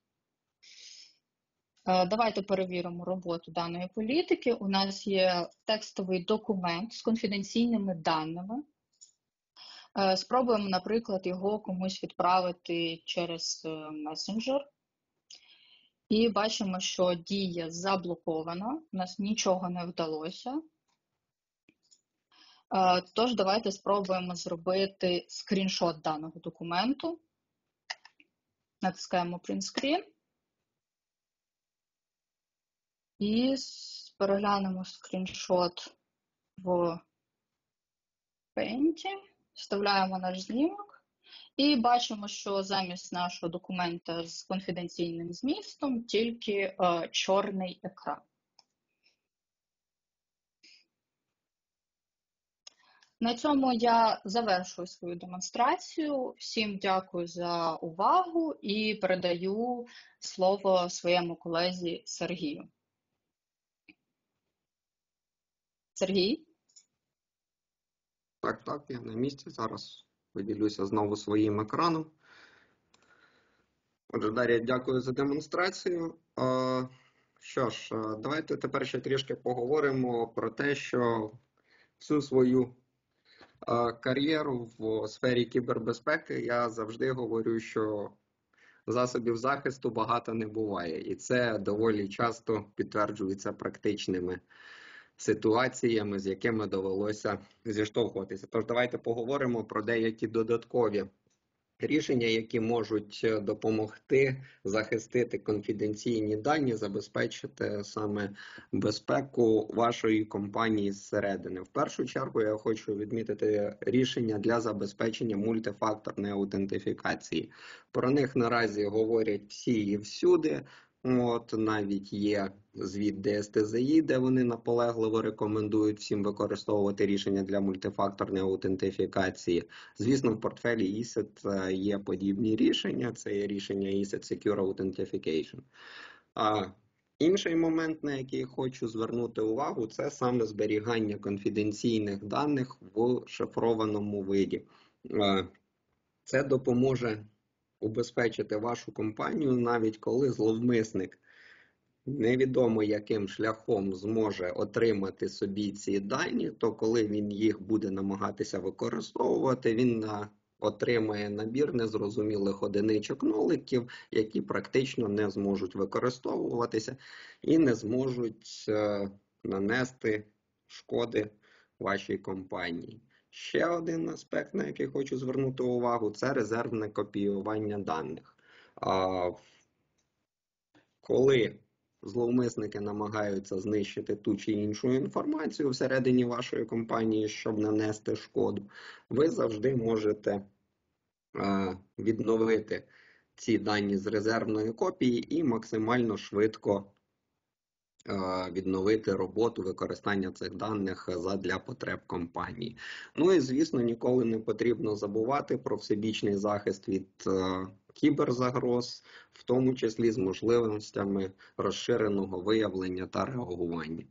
Speaker 3: Давайте перевіримо роботу даної політики. У нас є текстовий документ з конфіденційними даними. Спробуємо, наприклад, його комусь відправити через месенджер. І бачимо, що дія заблокована, у нас нічого не вдалося. Тож давайте спробуємо зробити скріншот даного документу. Натискаємо Print Screen. І переглянемо скріншот в Paint. Вставляємо наш знімок. І бачимо, що замість нашого документа з конфіденційним змістом тільки чорний екран. На цьому я завершую свою демонстрацію. Всім дякую за увагу і передаю слово своєму колезі Сергію. Сергій?
Speaker 2: Так, я на місці. Зараз поділюся знову своїм екраном. Отже, Дар'я, дякую за демонстрацію. Що ж, давайте тепер ще трішки поговоримо про те, що всю свою кар'єру в сфері кібербезпеки я завжди говорю, що засобів захисту багато не буває. І це доволі часто підтверджується практичними ситуаціями, з якими довелося зіштовхуватися. Тож давайте поговоримо про деякі додаткові рішення, які можуть допомогти захистити конфіденційні дані, забезпечити саме безпеку вашої компанії зсередини. В першу чергу я хочу відмітити рішення для забезпечення мультифакторної аутентифікації. Про них наразі говорять всі і всюди. Навіть є звіт ДСТЗІ, де вони наполегливо рекомендують всім використовувати рішення для мультифакторної аутентифікації. Звісно, в портфелі ESET є подібні рішення, це є рішення ESET Secure Authentication. Інший момент, на який хочу звернути увагу, це саме зберігання конфіденційних даних в шифрованому виді. Це допоможе убезпечити вашу компанію, навіть коли зловмисник невідомо яким шляхом зможе отримати собі ці дані, то коли він їх буде намагатися використовувати, він отримає набір незрозумілих одиничок ноликів, які практично не зможуть використовуватися і не зможуть нанести шкоди вашій компанії. Ще один аспект, на який хочу звернути увагу, це резервне копіювання даних. Коли зловмисники намагаються знищити ту чи іншу інформацію всередині вашої компанії, щоб нанести шкоду, ви завжди можете відновити ці дані з резервної копії і максимально швидко відновити роботу використання цих даних задля потреб компанії. Ну і, звісно, ніколи не потрібно забувати про всебічний захист від кіберзагроз, в тому числі з можливостями розширеного виявлення та реагування.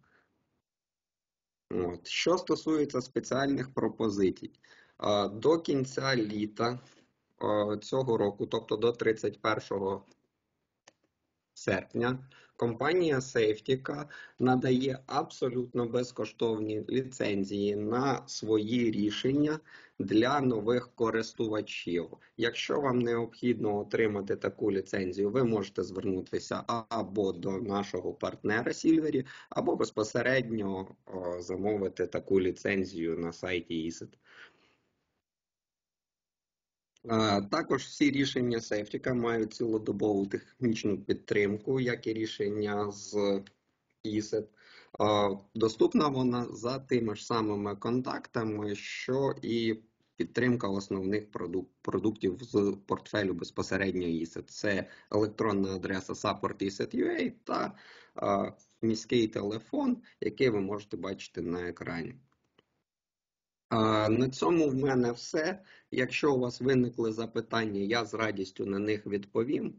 Speaker 2: Що стосується спеціальних пропозицій, до кінця літа цього року, тобто до 31 серпня, компанія Safetica надає абсолютно безкоштовні ліцензії на свої рішення для нових користувачів. Якщо вам необхідно отримати таку ліцензію, ви можете звернутися або до нашого партнера Silvery, або безпосередньо замовити таку ліцензію на сайті ESET. Також всі рішення Safetica мають цілодобову технічну підтримку, як і рішення з ESET. Доступна вона за тими ж самими контактами, що і підтримка основних продуктів з портфелю безпосередньо ESET. Це електронна адреса support.eset.ua та міський телефон, який ви можете бачити на екрані. На цьому в мене все. Якщо у вас виникли запитання, я з радістю на них відповім.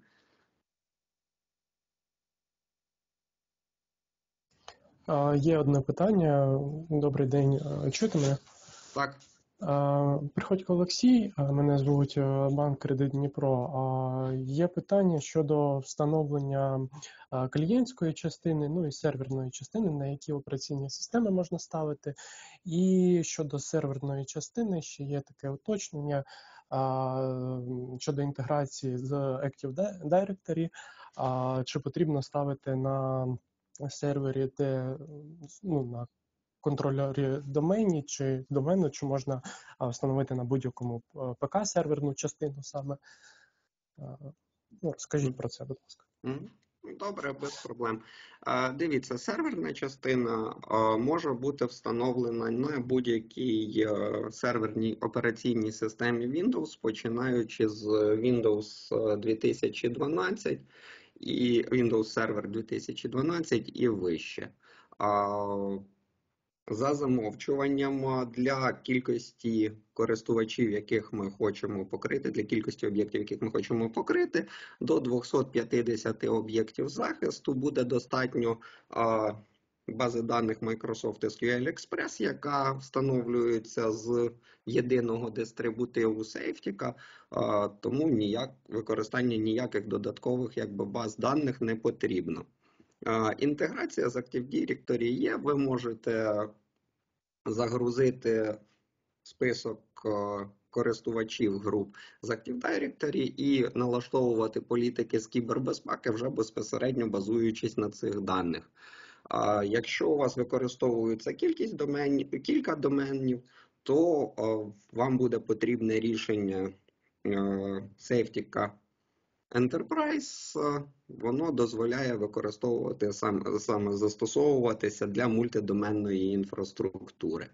Speaker 4: Є одне питання. Добрий день. Чуєте мене?
Speaker 2: Так.
Speaker 4: Приходько Олексій, мене звуть банк Кредит Дніпро. Є питання щодо встановлення клієнтської частини, ну і серверної частини, на які операційні системи можна ставити. І щодо серверної частини ще є таке уточнення щодо інтеграції з Active Directory. Чи потрібно ставити на сервері, де на контролері домені чи домену, чи можна встановити на будь-якому ПК серверну частину саме. Розкажіть про це, будь ласка.
Speaker 2: Добре, без проблем. Дивіться, серверна частина може бути встановлена на будь-якій серверній операційній системі Windows, починаючи з Windows 2012 і Windows Server 2012 і вище. За замовчуванням для кількості користувачів, яких ми хочемо покрити, для кількості об'єктів, яких ми хочемо покрити, до 250 об'єктів захисту буде достатньо бази даних Microsoft SQL Express, яка встановлюється з єдиного дистрибутиву Safetica, тому використання ніяких додаткових баз даних не потрібно. Інтеграція з Active Directory є, ви можете загрузити список користувачів груп з Active Directory і налаштовувати політики з кібербезпеки вже безпосередньо базуючись на цих даних. Якщо у вас використовується кілька доменів, то вам буде потрібне рішення Safetica Enterprise, воно дозволяє використовувати саме застосовуватися для мультидоменної інфраструктури.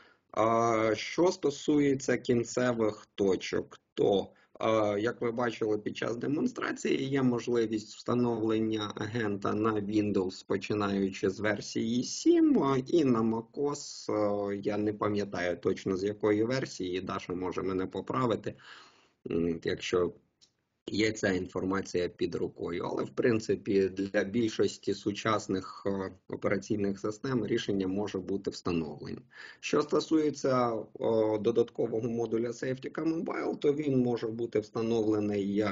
Speaker 2: Що стосується кінцевих точок, то, як ви бачили під час демонстрації, є можливість встановлення агента на Windows, починаючи з версії 7, і на macOS, я не пам'ятаю точно з якої версії, Даша може мене поправити, якщо є ця інформація під рукою, але в принципі для більшості сучасних операційних систем рішення може бути встановлені. Що стосується додаткового модуля Safetica Mobile, то він може бути встановлений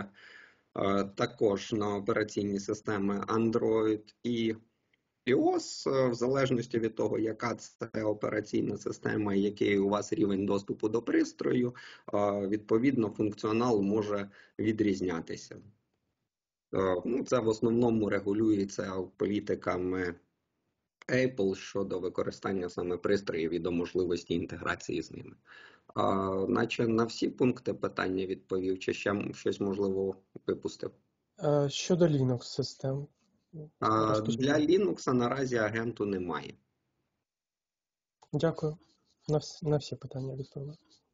Speaker 2: також на операційні системи Android і iOS, в залежності від того, яка це операційна система і який у вас рівень доступу до пристрою, відповідно, функціонал може відрізнятися. Це в основному регулюється політиками Apple щодо використання саме пристроїв і до можливості інтеграції з ними. Наче на всі пункти питання відповів, чи ще щось можливо випустив?
Speaker 4: Щодо Linux-систем.
Speaker 2: Для Linux наразі агенту немає.
Speaker 4: Дякую. На всі питання відповів.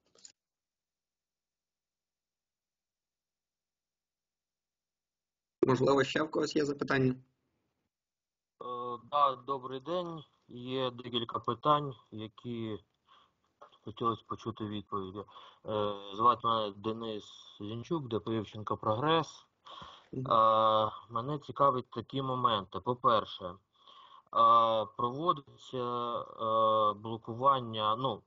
Speaker 2: Можливо, ще в когось є запитання?
Speaker 5: Добрий день. Є декілька питань, які хотілося почути відповіді. Звати мене Денис Зінчук, ДП Івченко Прогрес. Мене цікавить такі моменти. По-перше, проводиться блокування,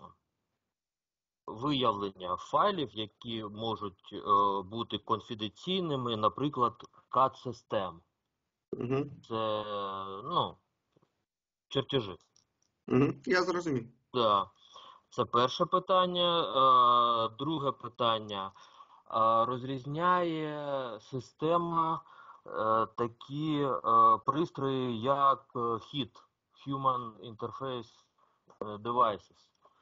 Speaker 5: виявлення файлів, які можуть бути конфіденційними, наприклад, CAD-систем.
Speaker 2: Угу.
Speaker 5: Це, ну, чертежі.
Speaker 2: Угу. Я зрозумів.
Speaker 5: Да. Це перше питання. Друге питання. Розрізняє система такі пристрої, як HIT, Human Interface Devices.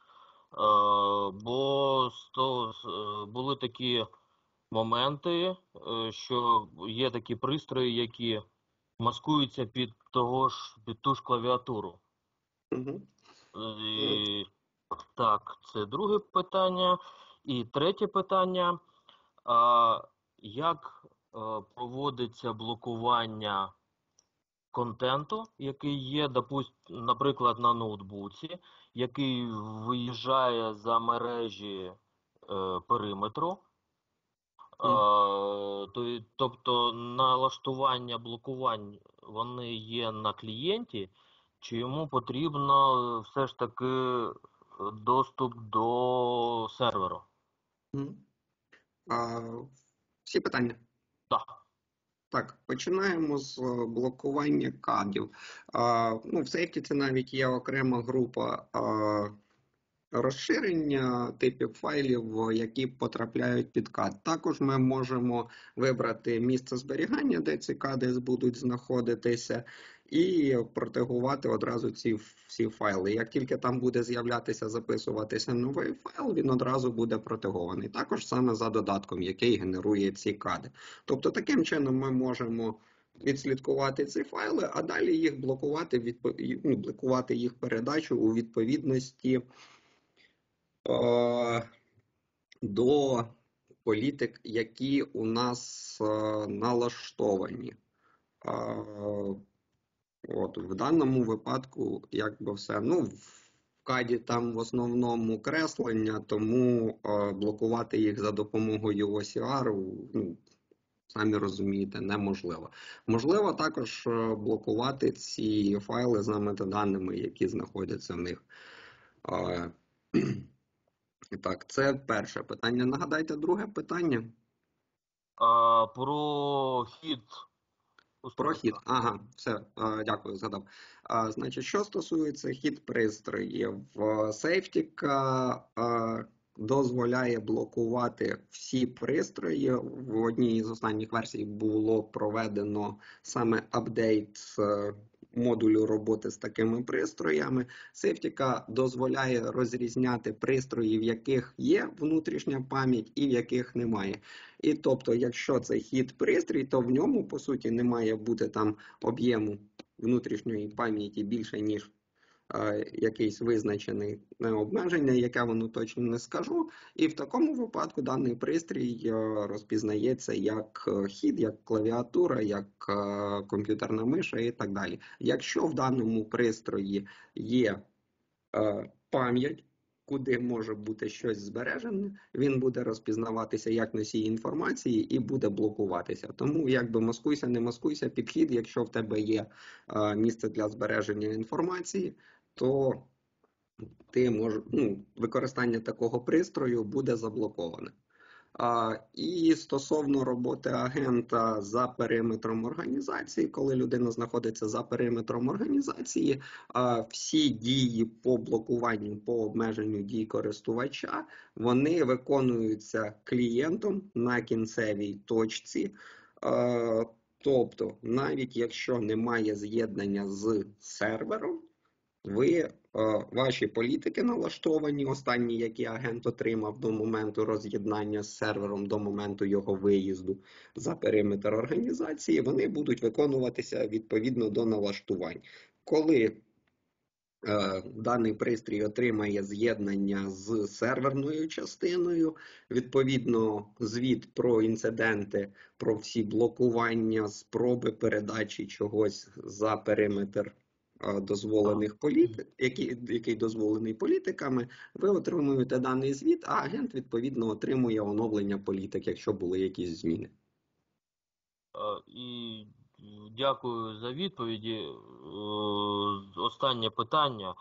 Speaker 5: Бо були такі моменти, що є такі пристрої, які маскуються під ту ж клавіатуру.
Speaker 2: Угу.
Speaker 5: І, так, це друге питання. І третє питання. Як проводиться блокування контенту, який є, наприклад, на ноутбуці, який виїжджає за межі периметру. Тобто налаштування блокувань вони є на клієнті, чи йому потрібно все ж таки доступ до серверу?
Speaker 2: Угу. Всі питання?
Speaker 5: Так.
Speaker 2: Так, починаємо з блокування кадів. В сейфті це навіть є окрема група розширення типів файлів, які потрапляють під кад. Також ми можемо вибрати місце зберігання, де ці кади будуть знаходитися, і протегувати одразу ці всі файли. Як тільки там буде з'являтися, записуватися новий файл, він одразу буде протегований. Також саме за додатком, який генерує ці кади. Тобто таким чином ми можемо відслідкувати ці файли, а далі їх блокувати їх передачу у відповідності до політик, які у нас налаштовані. В даному випадку, якби все, в каді там в основному креслення, тому блокувати їх за допомогою OCR, самі розумієте, неможливо. Можливо також блокувати ці файли за метаданими, які знаходяться в них. Так, це перше питання. Нагадайте друге питання.
Speaker 5: Про хід.
Speaker 2: Про хід. Ага, все, дякую, згадав. Значить, що стосується хід пристроїв, Safetica дозволяє блокувати всі пристрої. В одній з останніх версій було проведено саме апдейт модулю роботи з такими пристроями. Safetica дозволяє розрізняти пристрої, в яких є внутрішня пам'ять і в яких немає. І тобто, якщо це хід пристрій, то в ньому, по суті, не має бути там об'єму внутрішньої пам'яті більше, ніж якийсь визначений обмеження, яке воно точно не скажу. І в такому випадку даний пристрій розпізнається як хід, як клавіатура, як комп'ютерна миша і так далі. Якщо в даному пристрої є пам'ять, куди може бути щось збережене, він буде розпізнаватися як носій інформації і буде блокуватися. Тому якби маскуйся, не маскуйся, підхід, якщо в тебе є місце для збереження інформації, то використання такого пристрою буде заблоковане. І стосовно роботи агента за периметром організації, коли людина знаходиться за периметром організації, всі дії по блокуванню, по обмеженню дій користувача, вони виконуються клієнтом на кінцевій точці. Тобто, навіть якщо немає з'єднання з сервером, ваші політики налаштовані, останні, які агент отримав до моменту роз'єднання з сервером, до моменту його виїзду за периметр організації, вони будуть виконуватися відповідно до налаштувань. Коли даний пристрій отримає з'єднання з серверною частиною, відповідно звіт про інциденти, про всі блокування, спроби передачі чогось за периметр дозволених який дозволений політиками, ви отримуєте даний звіт, а агент відповідно отримує оновлення політик, якщо були якісь зміни.
Speaker 5: І дякую за відповіді. Останнє питання.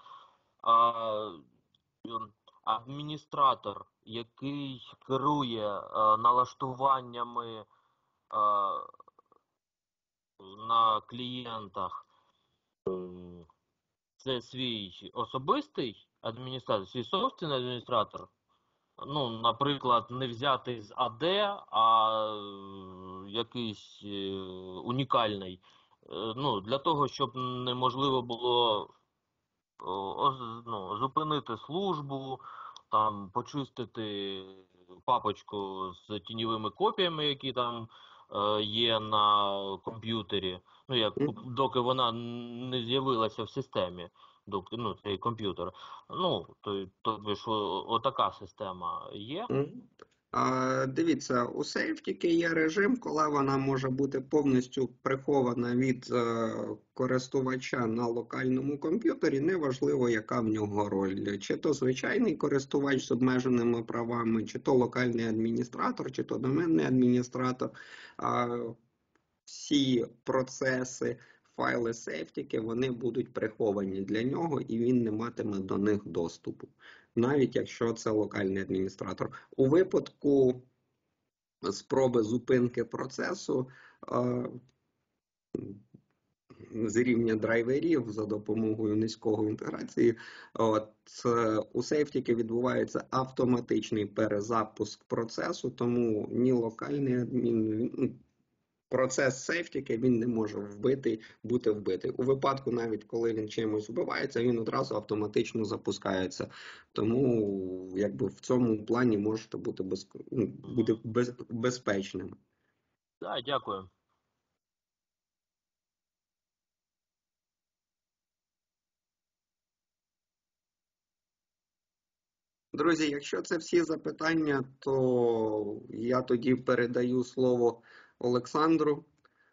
Speaker 5: Адміністратор, який керує налаштуваннями на клієнтах це свій особистий адміністратор, свій собственний адміністратор. Ну, наприклад, не взяти з АД, а якийсь унікальний. Ну, для того, щоб неможливо було зупинити службу, там, почистити папочку з тіньовими копіями, які там є на комп'ютері, ну, доки вона не з'явилася в системі, ну, цей комп'ютер. Ну, тобі ж отака система є.
Speaker 2: Дивіться, у сейфтіки є режим, коли вона може бути повністю прихована від користувача на локальному комп'ютері, неважливо, яка в нього роль. Чи то звичайний користувач з обмеженими правами, чи то локальний адміністратор, чи то доменний адміністратор. Всі процеси, файли сейфтіки, вони будуть приховані для нього, і він не матиме до них доступу, навіть якщо це локальний адміністратор. У випадку спроби зупинки процесу з рівня драйверів за допомогою низької інтеграції, у сейфтіки відбувається автоматичний перезапуск процесу, тому ні локальний процес сейфтіки, він не може бути вбитий. У випадку, навіть коли він чимось вбивається, він одразу автоматично запускається. Тому, якби в цьому плані можете бути безпечним.
Speaker 5: Так, дякую.
Speaker 2: Друзі, якщо це всі запитання, то я тоді передаю слово Олександру.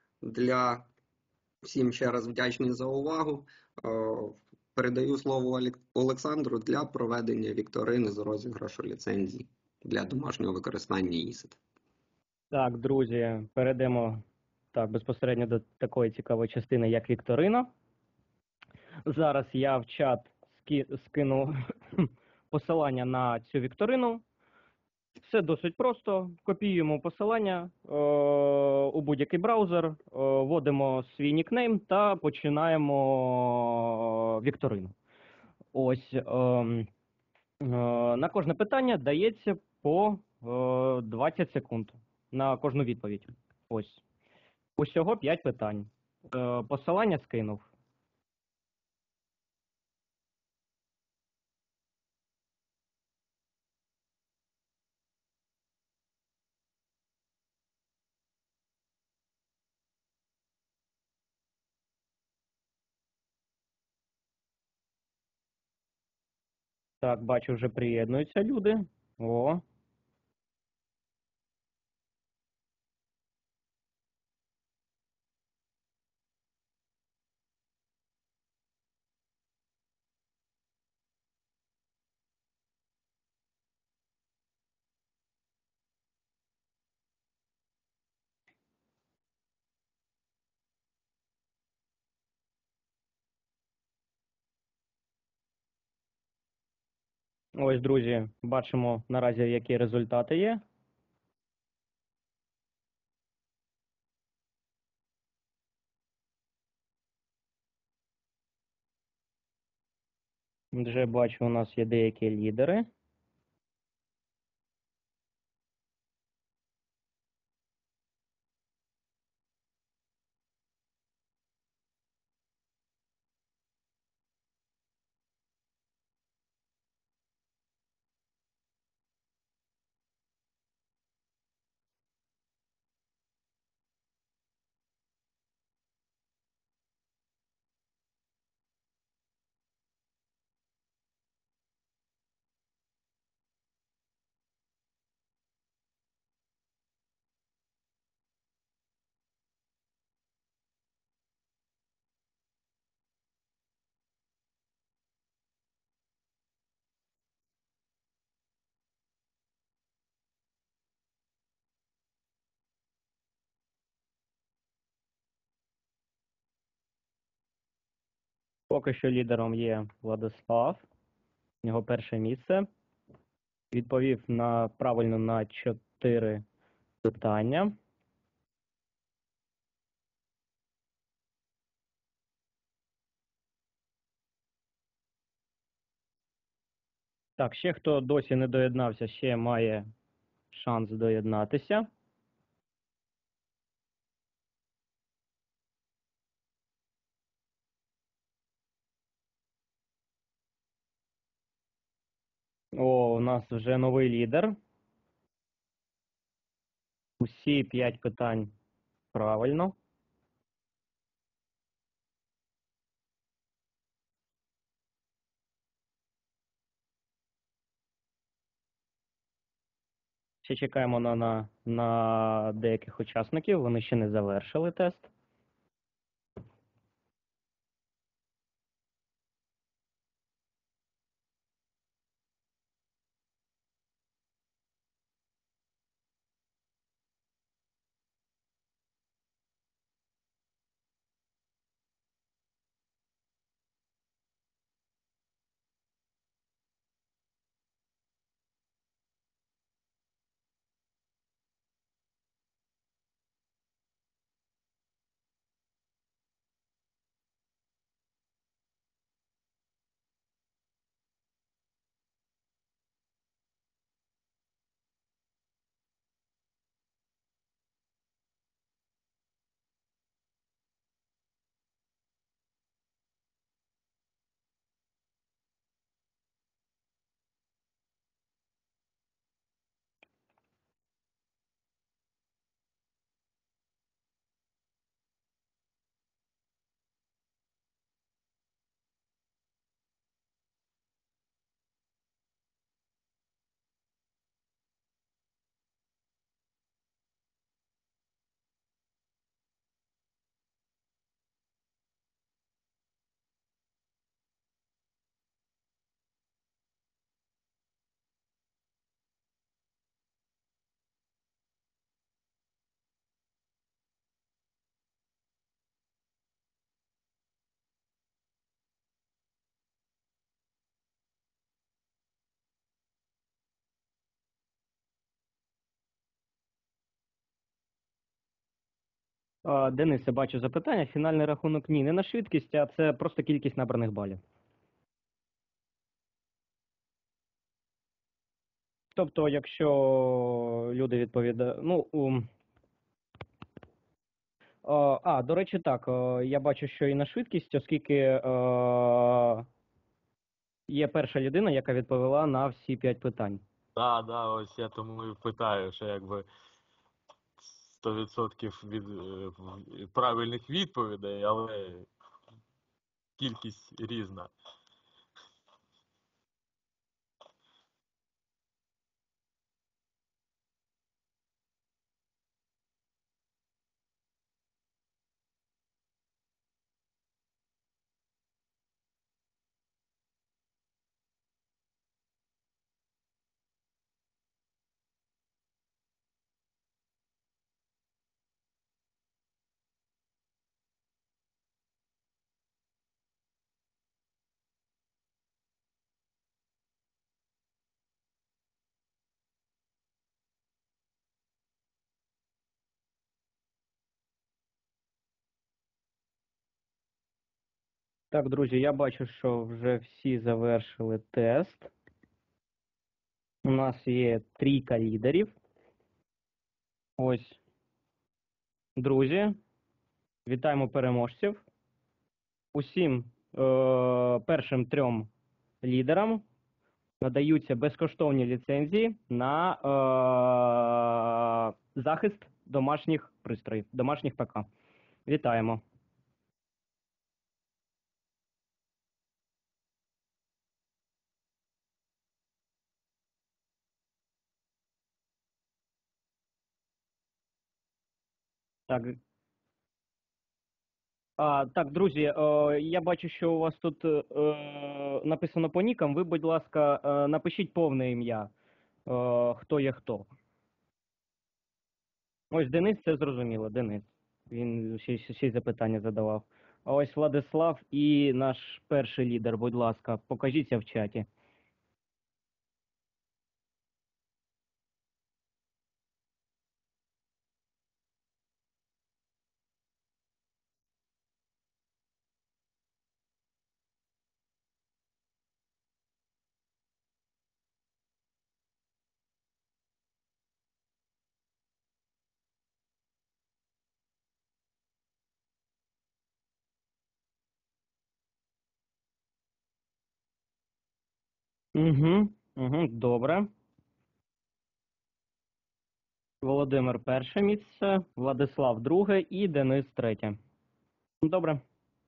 Speaker 2: Всім ще раз вдячний за увагу. Передаю слово Олександру для проведення вікторини з розіграшу ліцензій для домашнього використання ESET.
Speaker 1: Так, друзі, перейдемо безпосередньо до такої цікавої частини, як вікторина. Зараз я в чат скину посилання на цю вікторину. Все досить просто. Копіюємо посилання у будь-який браузер, вводимо свій нікнейм та починаємо вікторину. Ось на кожне питання дається по 20 секунд на кожну відповідь. Ось. Усього 5 питань. Посилання скинув. Так, бачу, вже приєднуються люди. О. Ось, друзі, бачимо наразі, які результати є. Вже бачу, у нас є деякі лідери. Поки що лідером є Владислав. У нього перше місце. Відповів правильно на 4 питання. Так, ще хто досі не доєднався, ще має шанс доєднатися. О, у нас вже новий лідер. Усі 5 питань правильно. Ще чекаємо на деяких учасників, вони ще не завершили тест. Денис, я бачу запитання. Фінальний рахунок ні, не на швидкість, а це просто кількість набраних балів. Тобто, якщо люди відповідають, до речі, так, я бачу, що і на швидкість, оскільки є перша людина, яка відповіла на всі 5 питань.
Speaker 5: Так, ось я тому і питаю, що якби 100% правильних відповідей, але кількість різна.
Speaker 1: Так, друзі, я бачу, що вже всі завершили тест. У нас є 3 лідерів. Ось, друзі, вітаємо переможців. Усім першим 3 лідерам надаються безкоштовні ліцензії на захист домашніх пристроїв, домашніх ПК. Вітаємо. Так, так, друзі, я бачу, що у вас тут написано по нікам. Ви, будь ласка, напишіть повне ім'я, хто є хто. Ось Денис, це зрозуміло, Денис. Він ще й запитання задавав. А ось Владислав і наш перший лідер, будь ласка, покажіться в чаті. Угу, добре. Володимир перше місце, Владислав друге і Денис третє. Добре.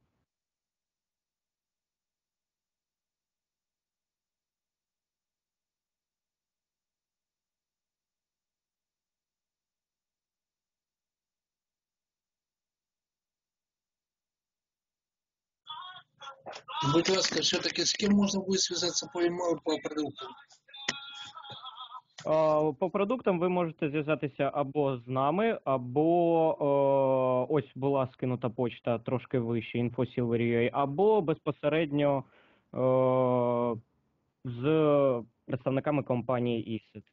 Speaker 6: Будь ласка, все-таки с кем можно будет связаться по email по продукту?
Speaker 1: По продуктам ви можете зв'язатися або з нами, або ось була скинута почта трошки вище, InfoSilver.ua, або безпосередньо з представниками компанії ISIT.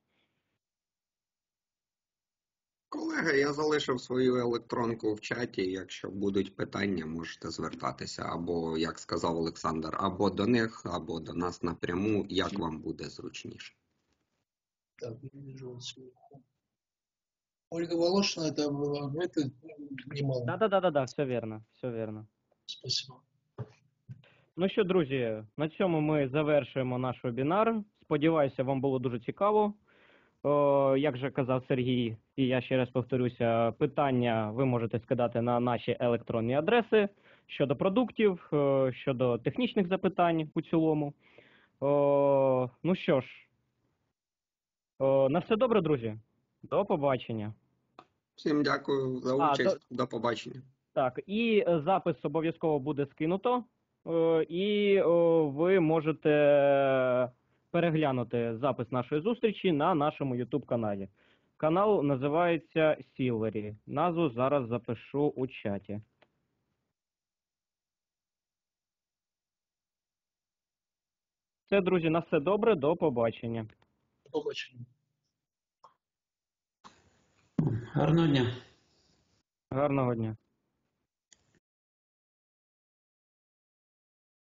Speaker 2: Колеги, я залишив свою електронку в чаті. Якщо будуть питання, можете звертатися. Або, як сказав Олександр, або до них, або до нас напряму, як вам буде зручніше.
Speaker 6: Так, я вижу вот сверху. Ольга Волошина, это немало.
Speaker 1: Да, все вірно, все вірно.
Speaker 6: Спасибо.
Speaker 1: Ну що, друзі, на цьому ми завершуємо наш вебінар. Сподіваюся, вам було дуже цікаво. Як же казав Сергій, і я ще раз повторюся, питання ви можете скидати на наші електронні адреси щодо продуктів, щодо технічних запитань у цілому. Ну що ж, на все добре, друзі. До побачення.
Speaker 2: Всім дякую за участь. До побачення.
Speaker 1: Так, і запис обов'язково буде скинуто, і ви можете переглянути запис нашої зустрічі на нашому YouTube-каналі. Канал називається Silvery. Назву зараз запишу у чаті. Все, друзі, на все добре, до побачення.
Speaker 6: До побачення.
Speaker 7: Гарного дня.
Speaker 1: Гарного дня.